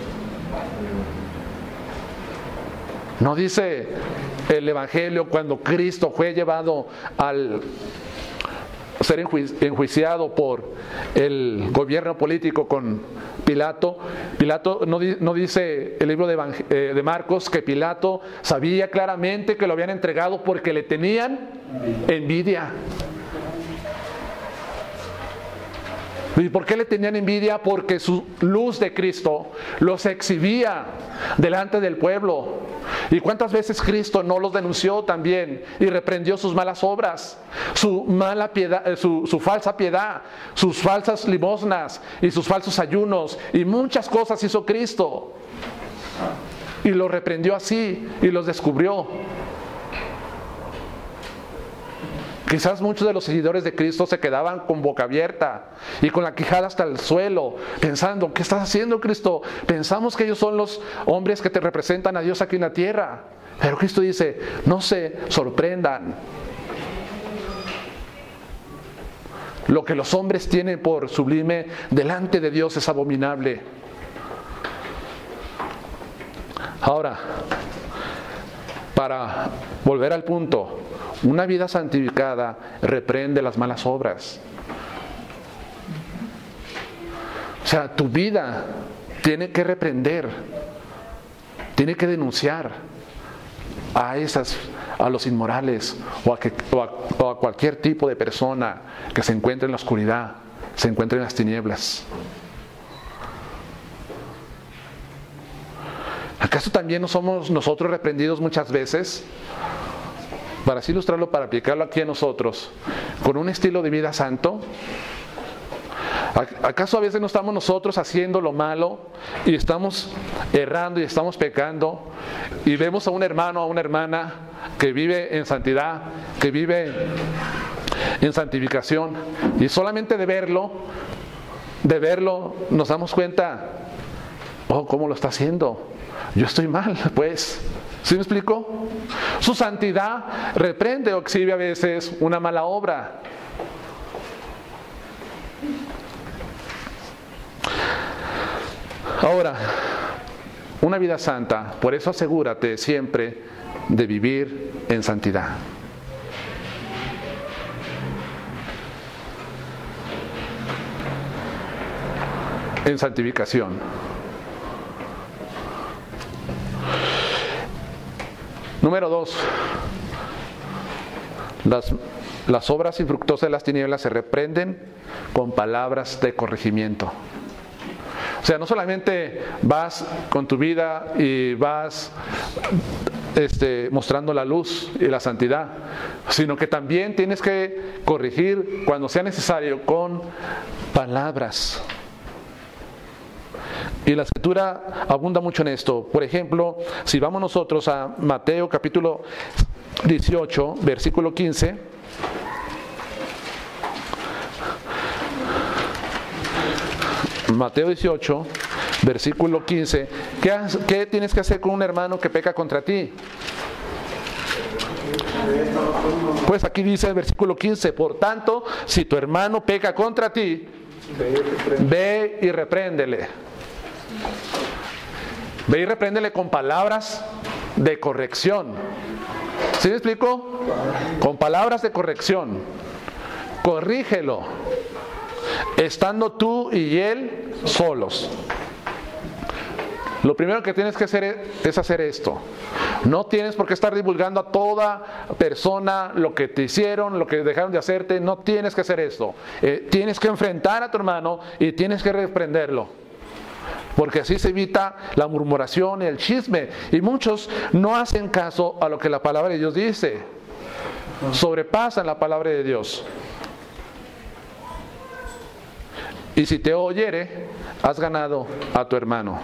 No dice el Evangelio cuando Cristo fue llevado al ser enjuiciado por el gobierno político con Pilato. Pilato no dice el libro de Marcos que Pilato sabía claramente que lo habían entregado porque le tenían envidia. ¿Y por qué le tenían envidia? Porque su luz de Cristo los exhibía delante del pueblo. ¿Y cuántas veces Cristo no los denunció también y reprendió sus malas obras, su mala piedad, su falsa piedad, sus falsas limosnas y sus falsos ayunos? Y muchas cosas hizo Cristo y los reprendió así y los descubrió. Quizás muchos de los seguidores de Cristo se quedaban con boca abierta y con la quijada hasta el suelo, pensando: ¿qué estás haciendo, Cristo? Pensamos que ellos son los hombres que te representan a Dios aquí en la tierra. Pero Cristo dice: no se sorprendan. Lo que los hombres tienen por sublime delante de Dios es abominable. Ahora, para volver al punto, una vida santificada reprende las malas obras. O sea, tu vida tiene que reprender, tiene que denunciar a los inmorales o a cualquier tipo de persona que se encuentre en la oscuridad, se encuentre en las tinieblas. ¿Acaso también no somos nosotros reprendidos muchas veces? Para así ilustrarlo, para aplicarlo aquí a nosotros, con un estilo de vida santo. ¿Acaso a veces no estamos nosotros haciendo lo malo y estamos errando y estamos pecando y vemos a un hermano o a una hermana que vive en santidad, que vive en santificación, y solamente de verlo nos damos cuenta: oh, ¿cómo lo está haciendo? Yo estoy mal, pues. ¿Sí me explico? Su santidad reprende o exhibe a veces una mala obra. Ahora, una vida santa, por eso asegúrate siempre de vivir en santidad. En santificación. Número 2. Las obras infructuosas de las tinieblas se reprenden con palabras de corregimiento. O sea, no solamente vas con tu vida y vas mostrando la luz y la santidad, sino que también tienes que corregir cuando sea necesario con palabras. Y la Escritura abunda mucho en esto. Por ejemplo, si vamos nosotros a Mateo capítulo 18, versículo 15. Mateo 18, versículo 15. ¿Qué tienes que hacer con un hermano que peca contra ti? Pues aquí dice el versículo 15, por tanto, si tu hermano peca contra ti, ve y repréndele. Ve y repréndele con palabras de corrección. ¿Sí me explico? Con palabras de corrección. Corrígelo, estando tú y él solos. Lo primero que tienes que hacer es hacer esto. No tienes por qué estar divulgando a toda persona lo que te hicieron, lo que dejaron de hacerte. No tienes que hacer esto. Tienes que enfrentar a tu hermano y tienes que reprenderlo. Porque así se evita la murmuración y el chisme. Y muchos no hacen caso a lo que la palabra de Dios dice. Sobrepasan la palabra de Dios. Y si te oyere, has ganado a tu hermano.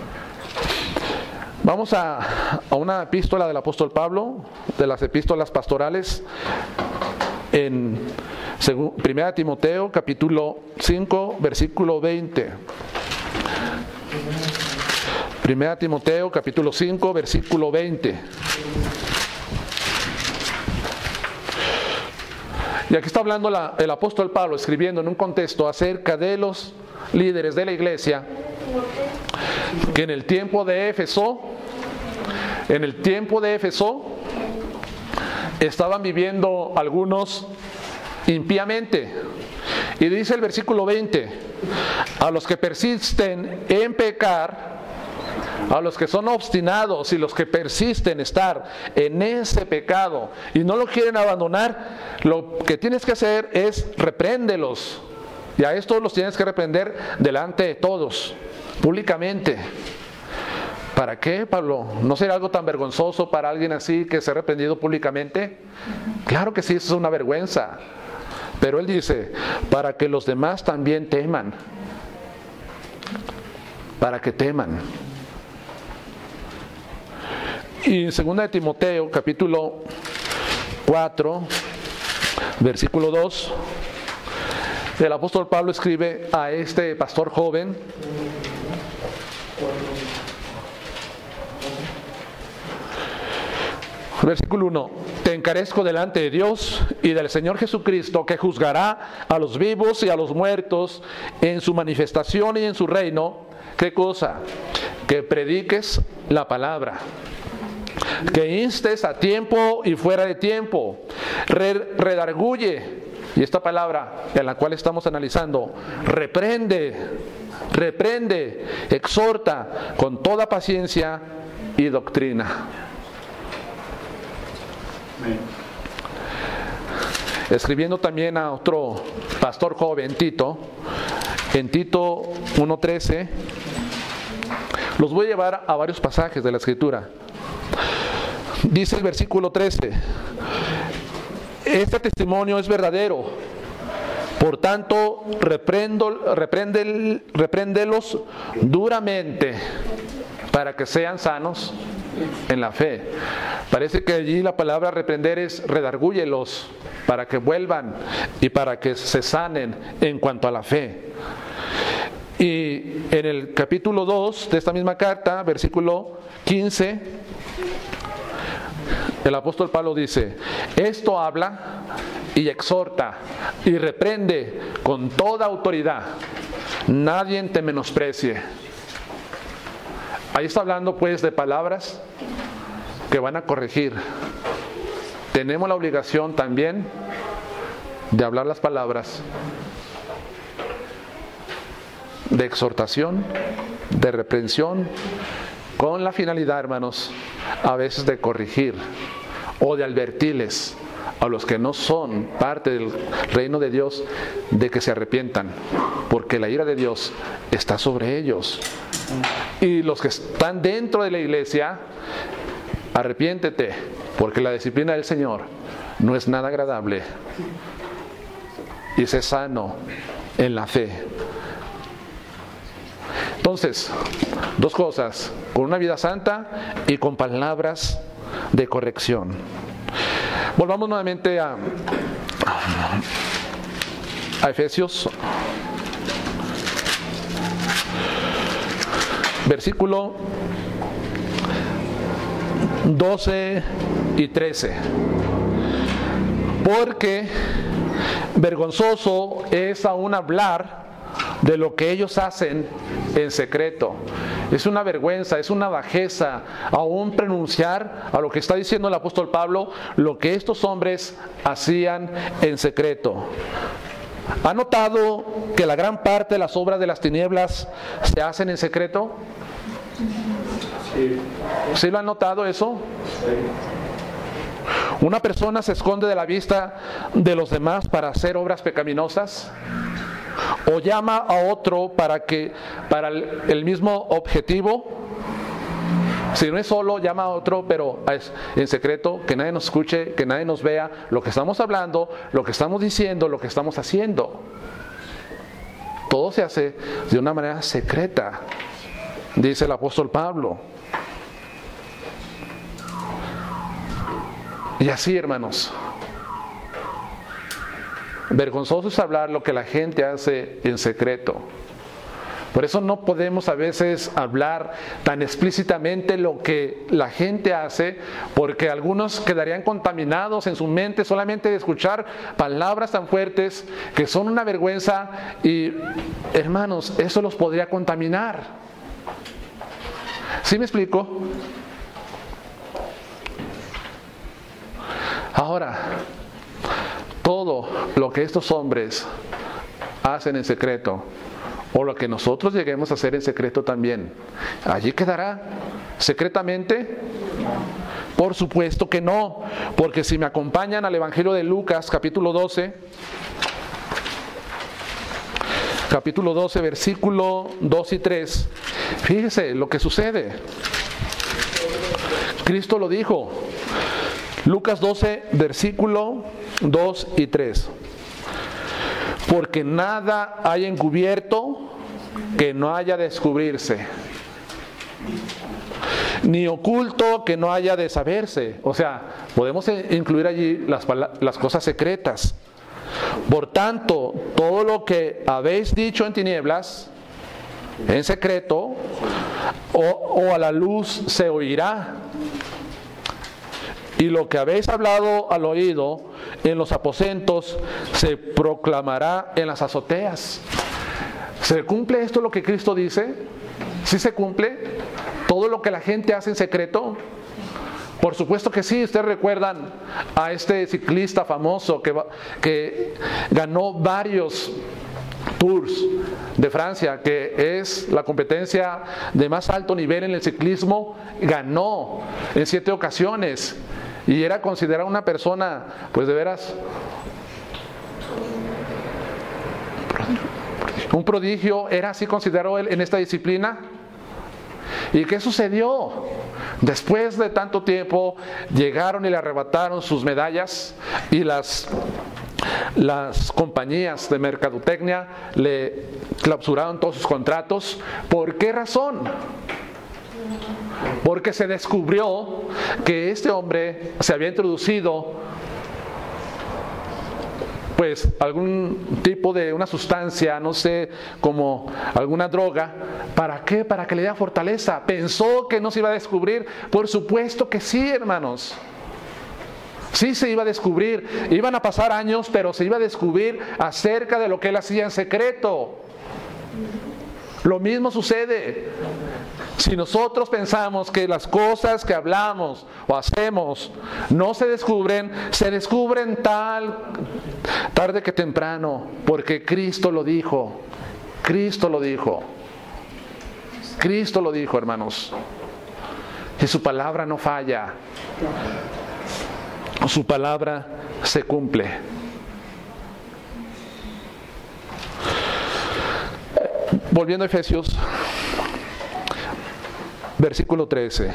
Vamos a una epístola del apóstol Pablo, de las epístolas pastorales, en 1 Timoteo capítulo 5, versículo 20. 1 Timoteo capítulo 5, versículo 20. Y aquí está hablando el apóstol Pablo, escribiendo en un contexto acerca de los líderes de la iglesia, que en el tiempo de Éfeso, estaban viviendo algunos impíamente. Y dice el versículo 20, a los que persisten en pecar, a los que son obstinados y los que persisten en estar en ese pecado y no lo quieren abandonar, lo que tienes que hacer es repréndelos. Y a estos los tienes que reprender delante de todos, públicamente. ¿Para qué, Pablo? ¿No será algo tan vergonzoso para alguien así que sea reprendido públicamente? Claro que sí, eso es una vergüenza. Pero él dice, para que los demás también teman. Para que teman. Y en 2 Timoteo, capítulo 4, versículo 2, el apóstol Pablo escribe a este pastor joven. Versículo 1. Te encarezco delante de Dios y del Señor Jesucristo, que juzgará a los vivos y a los muertos en su manifestación y en su reino. ¿Qué cosa? Que prediques la palabra, que instes a tiempo y fuera de tiempo, redarguye, y esta palabra en la cual estamos analizando, reprende, exhorta con toda paciencia y doctrina. Escribiendo también a otro pastor joven, Tito, en Tito 1:13, los voy a llevar a varios pasajes de la Escritura. Dice el versículo 13, este testimonio es verdadero, por tanto repréndelos duramente para que sean sanos en la fe. Parece que allí la palabra reprender es redargúyelos para que vuelvan y para que se sanen en cuanto a la fe. Y en el capítulo 2 de esta misma carta, versículo 15, el apóstol Pablo dice, esto habla y exhorta y reprende con toda autoridad, nadie te menosprecie. Ahí está hablando pues de palabras que van a corregir. Tenemos la obligación también de hablar las palabras de exhortación, de reprensión, con la finalidad, hermanos, a veces de corregir o de advertirles a los que no son parte del reino de Dios de que se arrepientan, porque la ira de Dios está sobre ellos. Y los que están dentro de la iglesia, arrepiéntete, porque la disciplina del Señor no es nada agradable. Y sé sano en la fe. Entonces, dos cosas, con una vida santa y con palabras de corrección. Volvamos nuevamente a Efesios, versículo 12 y 13. Porque vergonzoso es aún hablar de lo que ellos hacen en secreto. Es una vergüenza, es una bajeza aún pronunciar a lo que está diciendo el apóstol Pablo, lo que estos hombres hacían en secreto. ¿Ha notado que la gran parte de las obras de las tinieblas se hacen en secreto? ¿Sí lo han notado eso? ¿Una persona se esconde de la vista de los demás para hacer obras pecaminosas? ¿O llama a otro para el mismo objetivo? Si no es solo, llama a otro, pero es en secreto, que nadie nos escuche, que nadie nos vea lo que estamos hablando, lo que estamos diciendo, lo que estamos haciendo. Todo se hace de una manera secreta, dice el apóstol Pablo. Y así, hermanos, vergonzoso es hablar lo que la gente hace en secreto. Por eso no podemos a veces hablar tan explícitamente lo que la gente hace, porque algunos quedarían contaminados en su mente solamente de escuchar palabras tan fuertes que son una vergüenza y, hermanos, eso los podría contaminar. ¿Sí me explico? Ahora, todo lo que estos hombres hacen en secreto, o lo que nosotros lleguemos a hacer en secreto también, ¿allí quedará secretamente? Por supuesto que no, porque si me acompañan al Evangelio de Lucas, capítulo 12, versículo 2 y 3, fíjese lo que sucede. Cristo lo dijo, Lucas 12, versículo 2 y 3. Porque nada hay encubierto que no haya de descubrirse, ni oculto que no haya de saberse. O sea, podemos incluir allí las cosas secretas. Por tanto, todo lo que habéis dicho en tinieblas, en secreto, o a la luz se oirá. Y lo que habéis hablado al oído en los aposentos se proclamará en las azoteas. ¿Se cumple esto lo que Cristo dice? ¿Sí se cumple? ¿Todo lo que la gente hace en secreto? Por supuesto que sí. Ustedes recuerdan a este ciclista famoso que ganó varios Tours de Francia, que es la competencia de más alto nivel en el ciclismo. Ganó en 7 ocasiones. Y era considerado una persona, pues de veras, un prodigio. Era así considerado él en esta disciplina. ¿Y qué sucedió? Después de tanto tiempo, llegaron y le arrebataron sus medallas, y las compañías de mercadotecnia le clausuraron todos sus contratos. ¿Por qué razón? Porque se descubrió que este hombre se había introducido pues algún tipo de una sustancia, no sé, como alguna droga. ¿Para qué? Para que le diera fortaleza. ¿Pensó que no se iba a descubrir? Por supuesto que sí, hermanos. Sí se iba a descubrir. Iban a pasar años, pero se iba a descubrir acerca de lo que él hacía en secreto. Lo mismo sucede. Si nosotros pensamos que las cosas que hablamos o hacemos no se descubren tarde que temprano, porque Cristo lo dijo. Cristo lo dijo. Cristo lo dijo, hermanos. Y su palabra no falla. Su palabra se cumple. Volviendo a Efesios, versículo 13.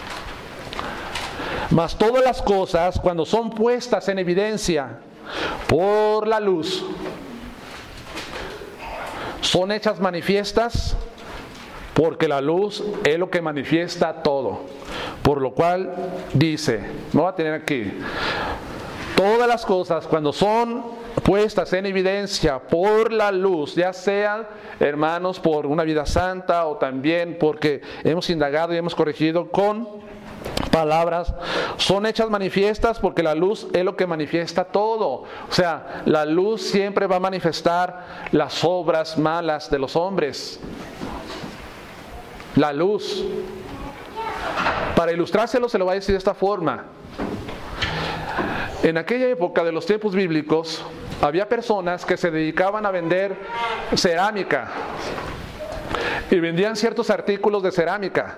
Mas todas las cosas, cuando son puestas en evidencia por la luz, son hechas manifiestas porque la luz es lo que manifiesta todo. Por lo cual dice, me voy a tener aquí, todas las cosas cuando son puestas en evidencia por la luz, ya sean, hermanos, por una vida santa o también porque hemos indagado y hemos corregido con palabras, son hechas manifiestas porque la luz es lo que manifiesta todo. O sea, la luz siempre va a manifestar las obras malas de los hombres. La luz. Para ilustrárselo se lo va a decir de esta forma. En aquella época de los tiempos bíblicos, había personas que se dedicaban a vender cerámica y vendían ciertos artículos de cerámica.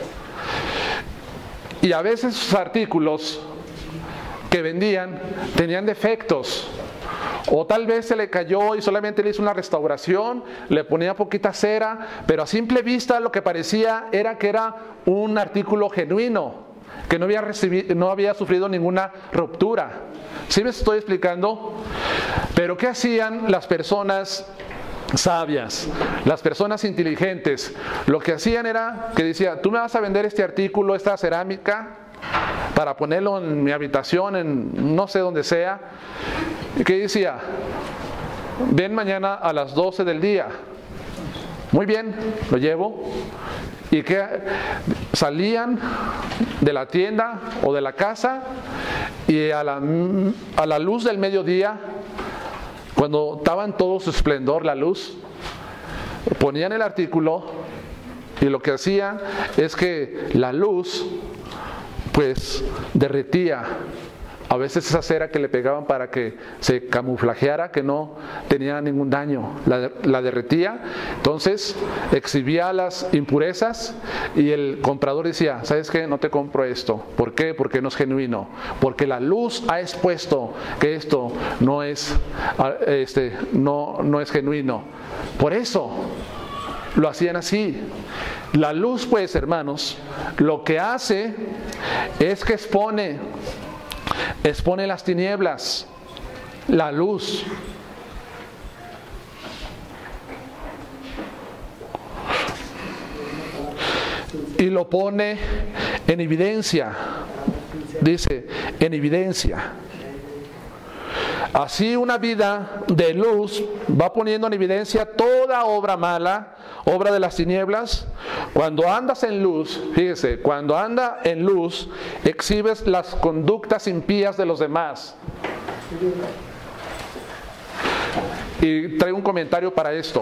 Y a veces sus artículos que vendían tenían defectos. O tal vez se le cayó y solamente le hizo una restauración, le ponía poquita cera, pero a simple vista lo que parecía era que era un artículo genuino, que no había sufrido ninguna ruptura. ¿Sí me estoy explicando? Pero ¿qué hacían las personas sabias, las personas inteligentes? Lo que hacían era que decía, tú me vas a vender este artículo, esta cerámica, para ponerlo en mi habitación, en no sé dónde sea. ¿Y qué decía? Ven mañana a las 12 del día. Muy bien, lo llevo. Y que salían de la tienda o de la casa y a la luz del mediodía, cuando estaba en todo su esplendor la luz, ponían el artículo y lo que hacían es que la luz pues derretía a veces esa cera que le pegaban para que se camuflajeara, que no tenía ningún daño, la derretía, entonces exhibía las impurezas y el comprador decía, ¿sabes qué? No te compro esto. ¿Por qué? Porque no es genuino, porque la luz ha expuesto que esto no es genuino. Por eso lo hacían así. La luz, pues, hermanos, lo que hace es que expone las tinieblas. La luz. Y lo pone en evidencia. Dice, en evidencia. Así una vida de luz va poniendo en evidencia toda obra mala, obra de las tinieblas. Cuando andas en luz, fíjese, cuando anda en luz, exhibes las conductas impías de los demás. Y traigo un comentario para esto.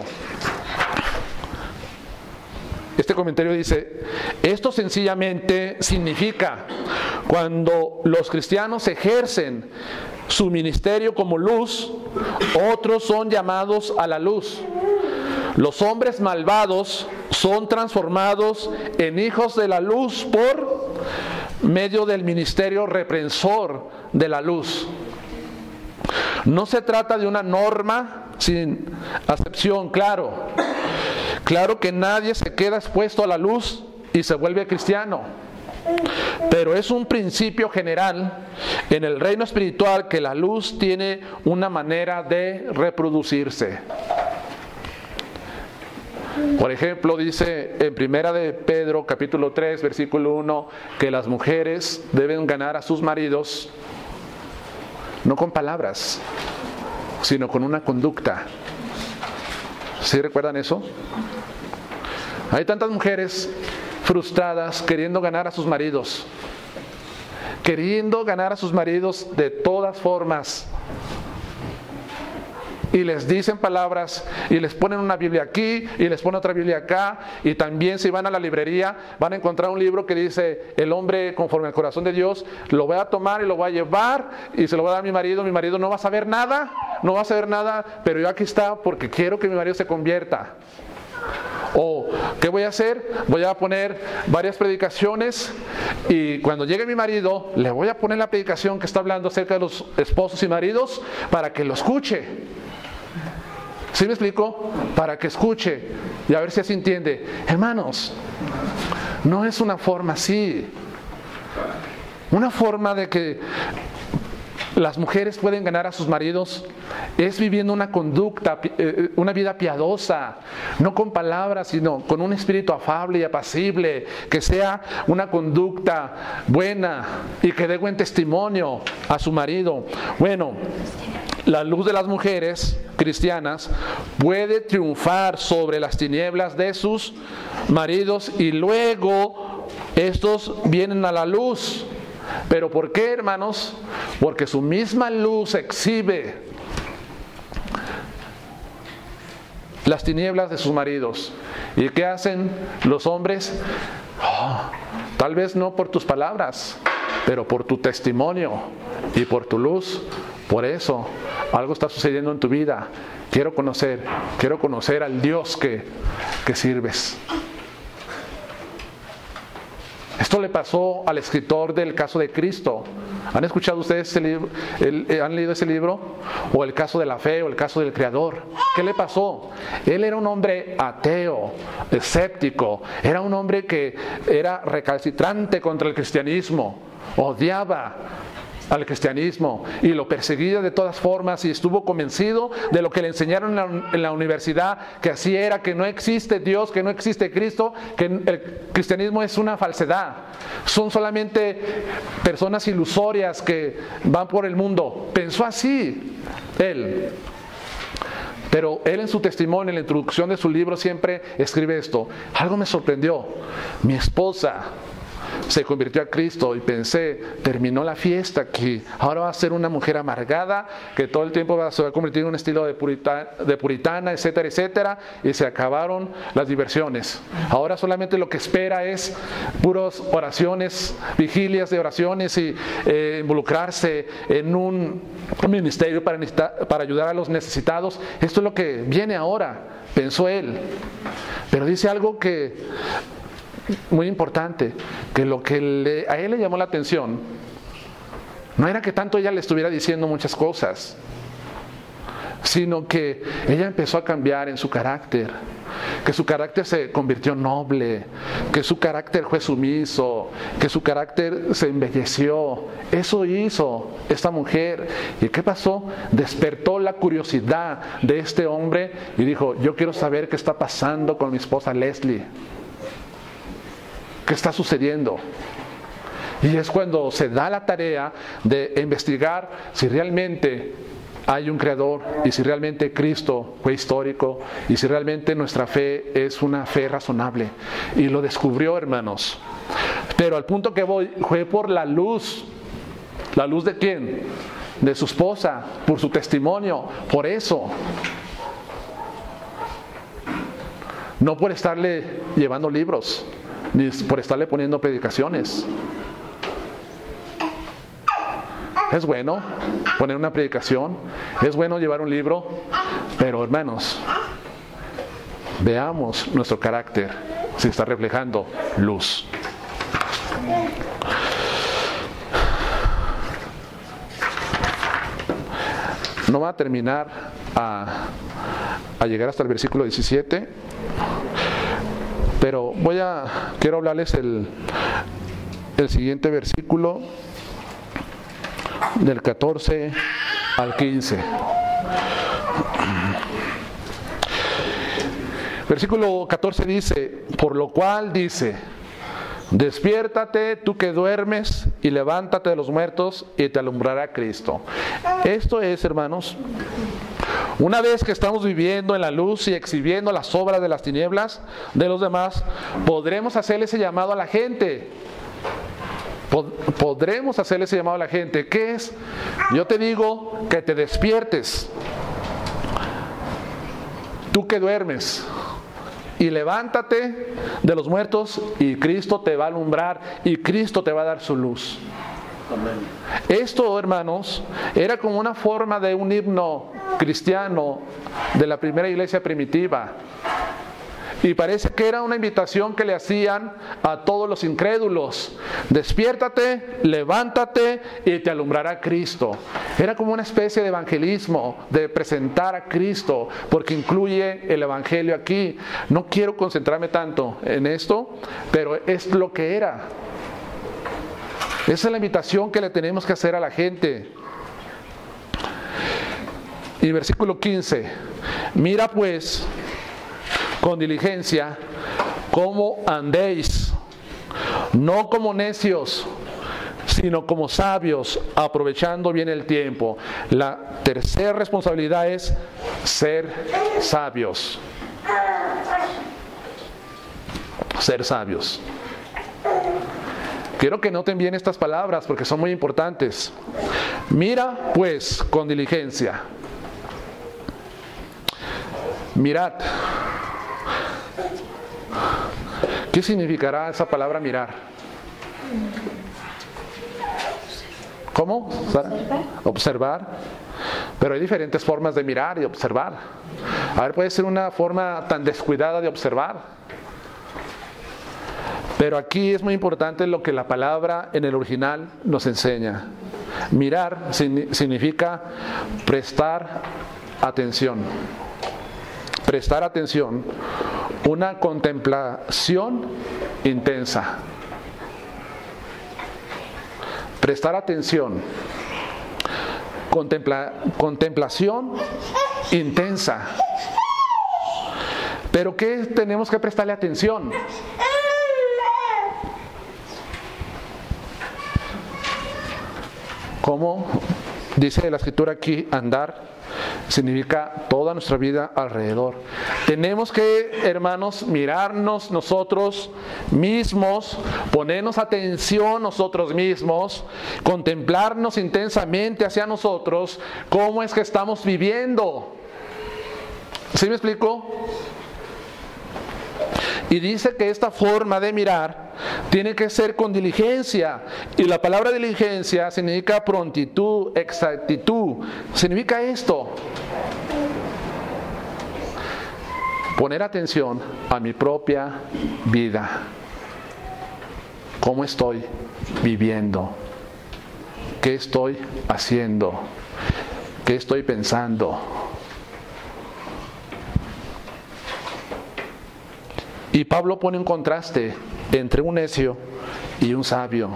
Este comentario dice, esto sencillamente significa cuando los cristianos ejercen su ministerio como luz, otros son llamados a la luz. Los hombres malvados son transformados en hijos de la luz por medio del ministerio reprensor de la luz. No se trata de una norma sin acepción, claro. Claro que nadie se queda expuesto a la luz y se vuelve cristiano. Pero es un principio general en el reino espiritual que la luz tiene una manera de reproducirse. Por ejemplo, dice en Primera de Pedro, capítulo 3, versículo 1, que las mujeres deben ganar a sus maridos no con palabras, sino con una conducta. ¿Sí recuerdan eso? Hay tantas mujeres frustradas queriendo ganar a sus maridos, de todas formas, y les dicen palabras y les ponen una Biblia aquí y les ponen otra Biblia acá, y también si van a la librería van a encontrar un libro que dice el hombre conforme al corazón de Dios. Lo voy a tomar y lo voy a llevar y se lo voy a dar a mi marido no va a saber nada, pero yo aquí está porque quiero que mi marido se convierta. O, ¿qué voy a hacer? Voy a poner varias predicaciones y cuando llegue mi marido le voy a poner la predicación que está hablando acerca de los esposos y maridos para que lo escuche. ¿Sí me explico? Para que escuche y a ver si así entiende. Hermanos, no es una forma así. Una forma de que las mujeres pueden ganar a sus maridos es viviendo una conducta, una vida piadosa, no con palabras, sino con un espíritu afable y apacible, que sea una conducta buena y que dé buen testimonio a su marido. Bueno, la luz de las mujeres cristianas puede triunfar sobre las tinieblas de sus maridos y luego estos vienen a la luz. ¿Pero por qué, hermanos? Porque su misma luz exhibe las tinieblas de sus maridos. ¿Y qué hacen los hombres? Tal vez no por tus palabras, pero por tu testimonio y por tu luz. Por eso, algo está sucediendo en tu vida. Quiero conocer al Dios que sirves. Esto le pasó al escritor del caso de Cristo. ¿Han escuchado ustedes ese libro? ¿Han leído ese libro? O el caso de la fe, o el caso del Creador. ¿Qué le pasó? Él era un hombre ateo, escéptico. Era un hombre que era recalcitrante contra el cristianismo. Odiaba al cristianismo y lo perseguía de todas formas, y estuvo convencido de lo que le enseñaron en la universidad, que así era, que no existe Dios, que no existe Cristo, que el cristianismo es una falsedad, son solamente personas ilusorias que van por el mundo. Pensó así él. Pero él en su testimonio, en la introducción de su libro, siempre escribe esto: algo me sorprendió, mi esposa se convirtió a Cristo y pensé, terminó la fiesta aquí, ahora va a ser una mujer amargada que todo el tiempo se va a convertir en un estilo de puritana, etcétera, etcétera, y se acabaron las diversiones. Ahora solamente lo que espera es puras oraciones, vigilias de oraciones y involucrarse en un ministerio para ayudar a los necesitados. Esto es lo que viene ahora, pensó él. Pero dice algo que muy importante, que lo que a él le llamó la atención no era que tanto ella le estuviera diciendo muchas cosas, sino que ella empezó a cambiar en su carácter, que su carácter se convirtió noble, que su carácter fue sumiso, que su carácter se embelleció. Eso hizo esta mujer. ¿Y qué pasó? Despertó la curiosidad de este hombre y dijo: yo quiero saber qué está pasando con mi esposa Leslie. ¿Qué está sucediendo? Y es cuando se da la tarea de investigar si realmente hay un creador y si realmente Cristo fue histórico y si realmente nuestra fe es una fe razonable. Y lo descubrió, hermanos. Pero al punto que voy fue por la luz. ¿La luz de quién? De su esposa, por su testimonio. Por eso. No por estarle llevando libros, ni por estarle poniendo predicaciones. Es bueno poner una predicación, es bueno llevar un libro, pero hermanos, veamos nuestro carácter si está reflejando luz. No va a terminar a llegar hasta el versículo 17, pero quiero hablarles el siguiente versículo del 14 al 15. Versículo 14 dice: por lo cual dice, despiértate tú que duermes y levántate de los muertos y te alumbrará Cristo. Esto es, hermanos, una vez que estamos viviendo en la luz y exhibiendo las obras de las tinieblas de los demás, podremos hacerle ese llamado a la gente. Podremos hacerle ese llamado a la gente. ¿Qué es? Yo te digo que te despiertes, tú que duermes, y levántate de los muertos y Cristo te va a alumbrar y Cristo te va a dar su luz. Amén. Esto, hermanos, era como una forma de un himno cristiano de la primera iglesia primitiva. Y parece que era una invitación que le hacían a todos los incrédulos: despiértate, levántate y te alumbrará Cristo. Era como una especie de evangelismo, de presentar a Cristo, porque incluye el evangelio aquí. No quiero concentrarme tanto en esto, pero es lo que era. Esa es la invitación que le tenemos que hacer a la gente. Y versículo 15, mira pues con diligencia cómo andéis, no como necios, sino como sabios, aprovechando bien el tiempo. La tercera responsabilidad es ser sabios. Ser sabios. Quiero que noten bien estas palabras porque son muy importantes. Mira pues con diligencia. Mirad. ¿Qué significará esa palabra mirar? ¿Cómo? Observar. Pero hay diferentes formas de mirar y observar. A ver, puede ser una forma tan descuidada de observar. Pero aquí es muy importante lo que la palabra en el original nos enseña. Mirar significa prestar atención. Prestar atención. Una contemplación intensa. Prestar atención. Contemplación intensa. ¿Pero qué tenemos que prestarle atención? ¿Cómo dice la escritura aquí? Andar significa toda nuestra vida alrededor. Tenemos que, hermanos, mirarnos nosotros mismos, ponernos atención nosotros mismos, contemplarnos intensamente hacia nosotros, cómo es que estamos viviendo. ¿Sí me explico? Y dice que esta forma de mirar tiene que ser con diligencia. Y la palabra diligencia significa prontitud, exactitud. Significa esto. Poner atención a mi propia vida. ¿Cómo estoy viviendo? ¿Qué estoy haciendo? ¿Qué estoy pensando? Y Pablo pone un contraste entre un necio y un sabio.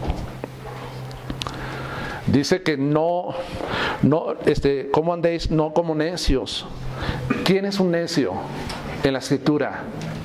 Dice que ¿cómo andéis? No como necios. ¿Quién es un necio en la escritura?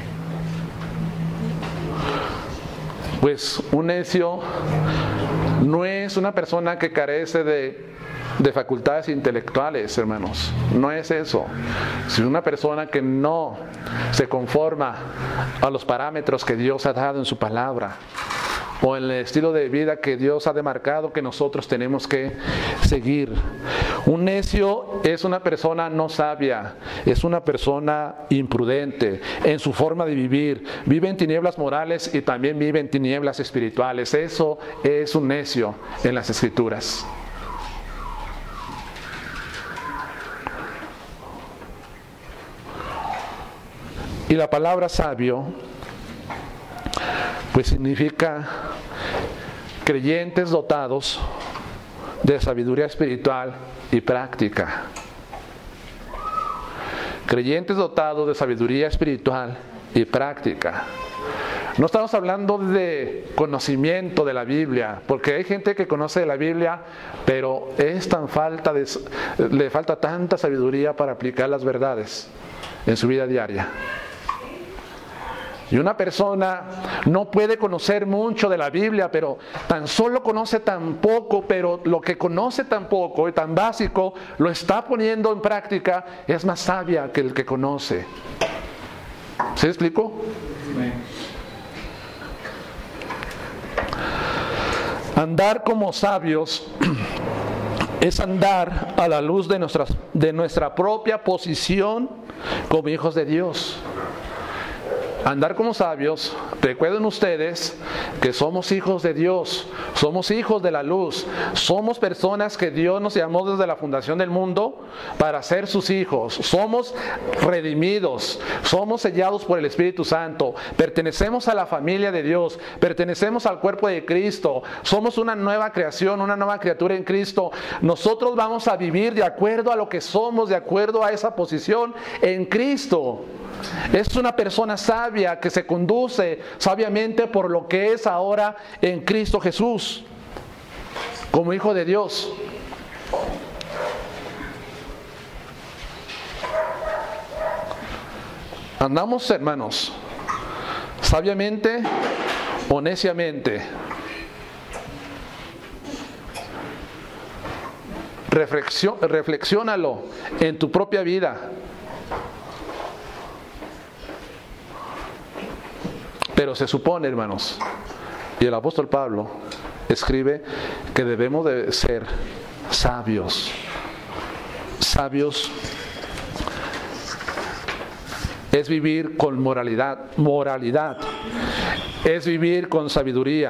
Pues un necio no es una persona que carece de facultades intelectuales, hermanos. No es eso. Es una persona que no se conforma a los parámetros que Dios ha dado en su palabra o en el estilo de vida que Dios ha demarcado que nosotros tenemos que seguir. Un necio es una persona no sabia, es una persona imprudente en su forma de vivir. Vive en tinieblas morales y también vive en tinieblas espirituales. Eso es un necio en las Escrituras. Y la palabra sabio, pues significa creyentes dotados de sabiduría espiritual y práctica. Creyentes dotados de sabiduría espiritual y práctica. No estamos hablando de conocimiento de la Biblia, porque hay gente que conoce de la Biblia, pero le falta tanta sabiduría para aplicar las verdades en su vida diaria. Y una persona no puede conocer mucho de la Biblia, pero tan solo conoce tan poco, pero lo que conoce tan poco y tan básico lo está poniendo en práctica, es más sabia que el que conoce. ¿Se explicó? Andar como sabios es andar a la luz de nuestra propia posición como hijos de Dios. Andar como sabios, recuerden ustedes que somos hijos de Dios, somos hijos de la luz, somos personas que Dios nos llamó desde la fundación del mundo para ser sus hijos, somos redimidos, somos sellados por el Espíritu Santo, pertenecemos a la familia de Dios, pertenecemos al cuerpo de Cristo, somos una nueva creación, una nueva criatura en Cristo. Nosotros vamos a vivir de acuerdo a lo que somos, de acuerdo a esa posición en Cristo. Es una persona sabia que se conduce sabiamente por lo que es ahora en Cristo Jesús, como hijo de Dios. Andamos, hermanos, sabiamente o neciamente. Reflexiónalo en tu propia vida. Pero se supone, hermanos, y el apóstol Pablo escribe que debemos de ser sabios. Sabios es vivir con moralidad. Moralidad es vivir con sabiduría.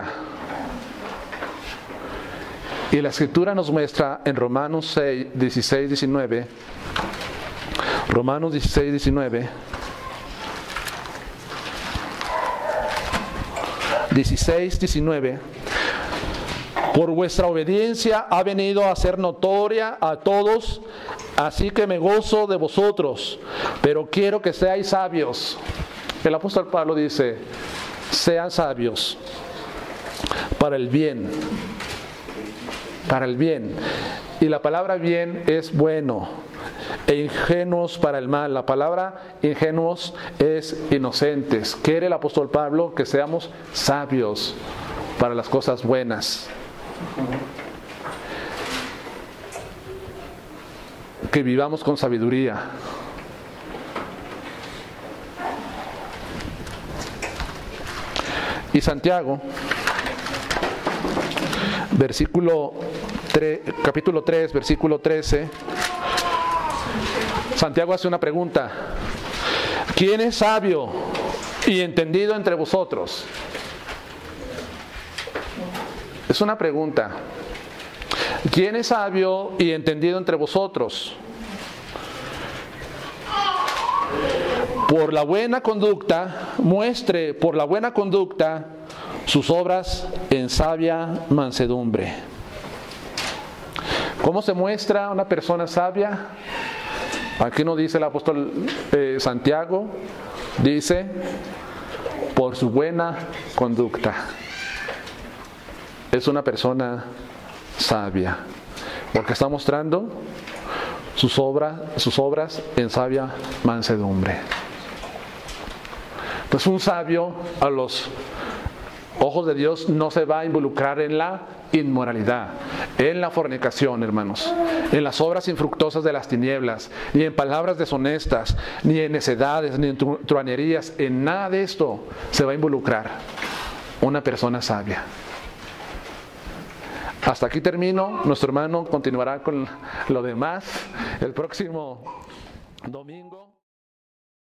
Y la Escritura nos muestra en Romanos 6, 16, 19. Romanos 16, 19. 16, 19. Por vuestra obediencia ha venido a ser notoria a todos, así que me gozo de vosotros, pero quiero que seáis sabios. El apóstol Pablo dice, sean sabios para el bien. Para el bien. Y la palabra bien es bueno. E ingenuos para el mal. La palabra ingenuos es inocentes. Quiere el apóstol Pablo que seamos sabios para las cosas buenas. Que vivamos con sabiduría. Y Santiago, capítulo 3, versículo 13, Santiago hace una pregunta. ¿Quién es sabio y entendido entre vosotros? Es una pregunta. ¿Quién es sabio y entendido entre vosotros? Por la buena conducta, muestre por la buena conducta sus obras en sabia mansedumbre. ¿Cómo se muestra una persona sabia? Aquí no dice el apóstol Santiago, dice por su buena conducta. Es una persona sabia, porque está mostrando sus obras en sabia mansedumbre. Entonces un sabio a los ojos de Dios no se va a involucrar en la inmoralidad, en la fornicación, hermanos, en las obras infructuosas de las tinieblas, ni en palabras deshonestas, ni en necedades, ni en truanerías. En nada de esto se va a involucrar una persona sabia. Hasta aquí termino. Nuestro hermano continuará con lo demás el próximo domingo.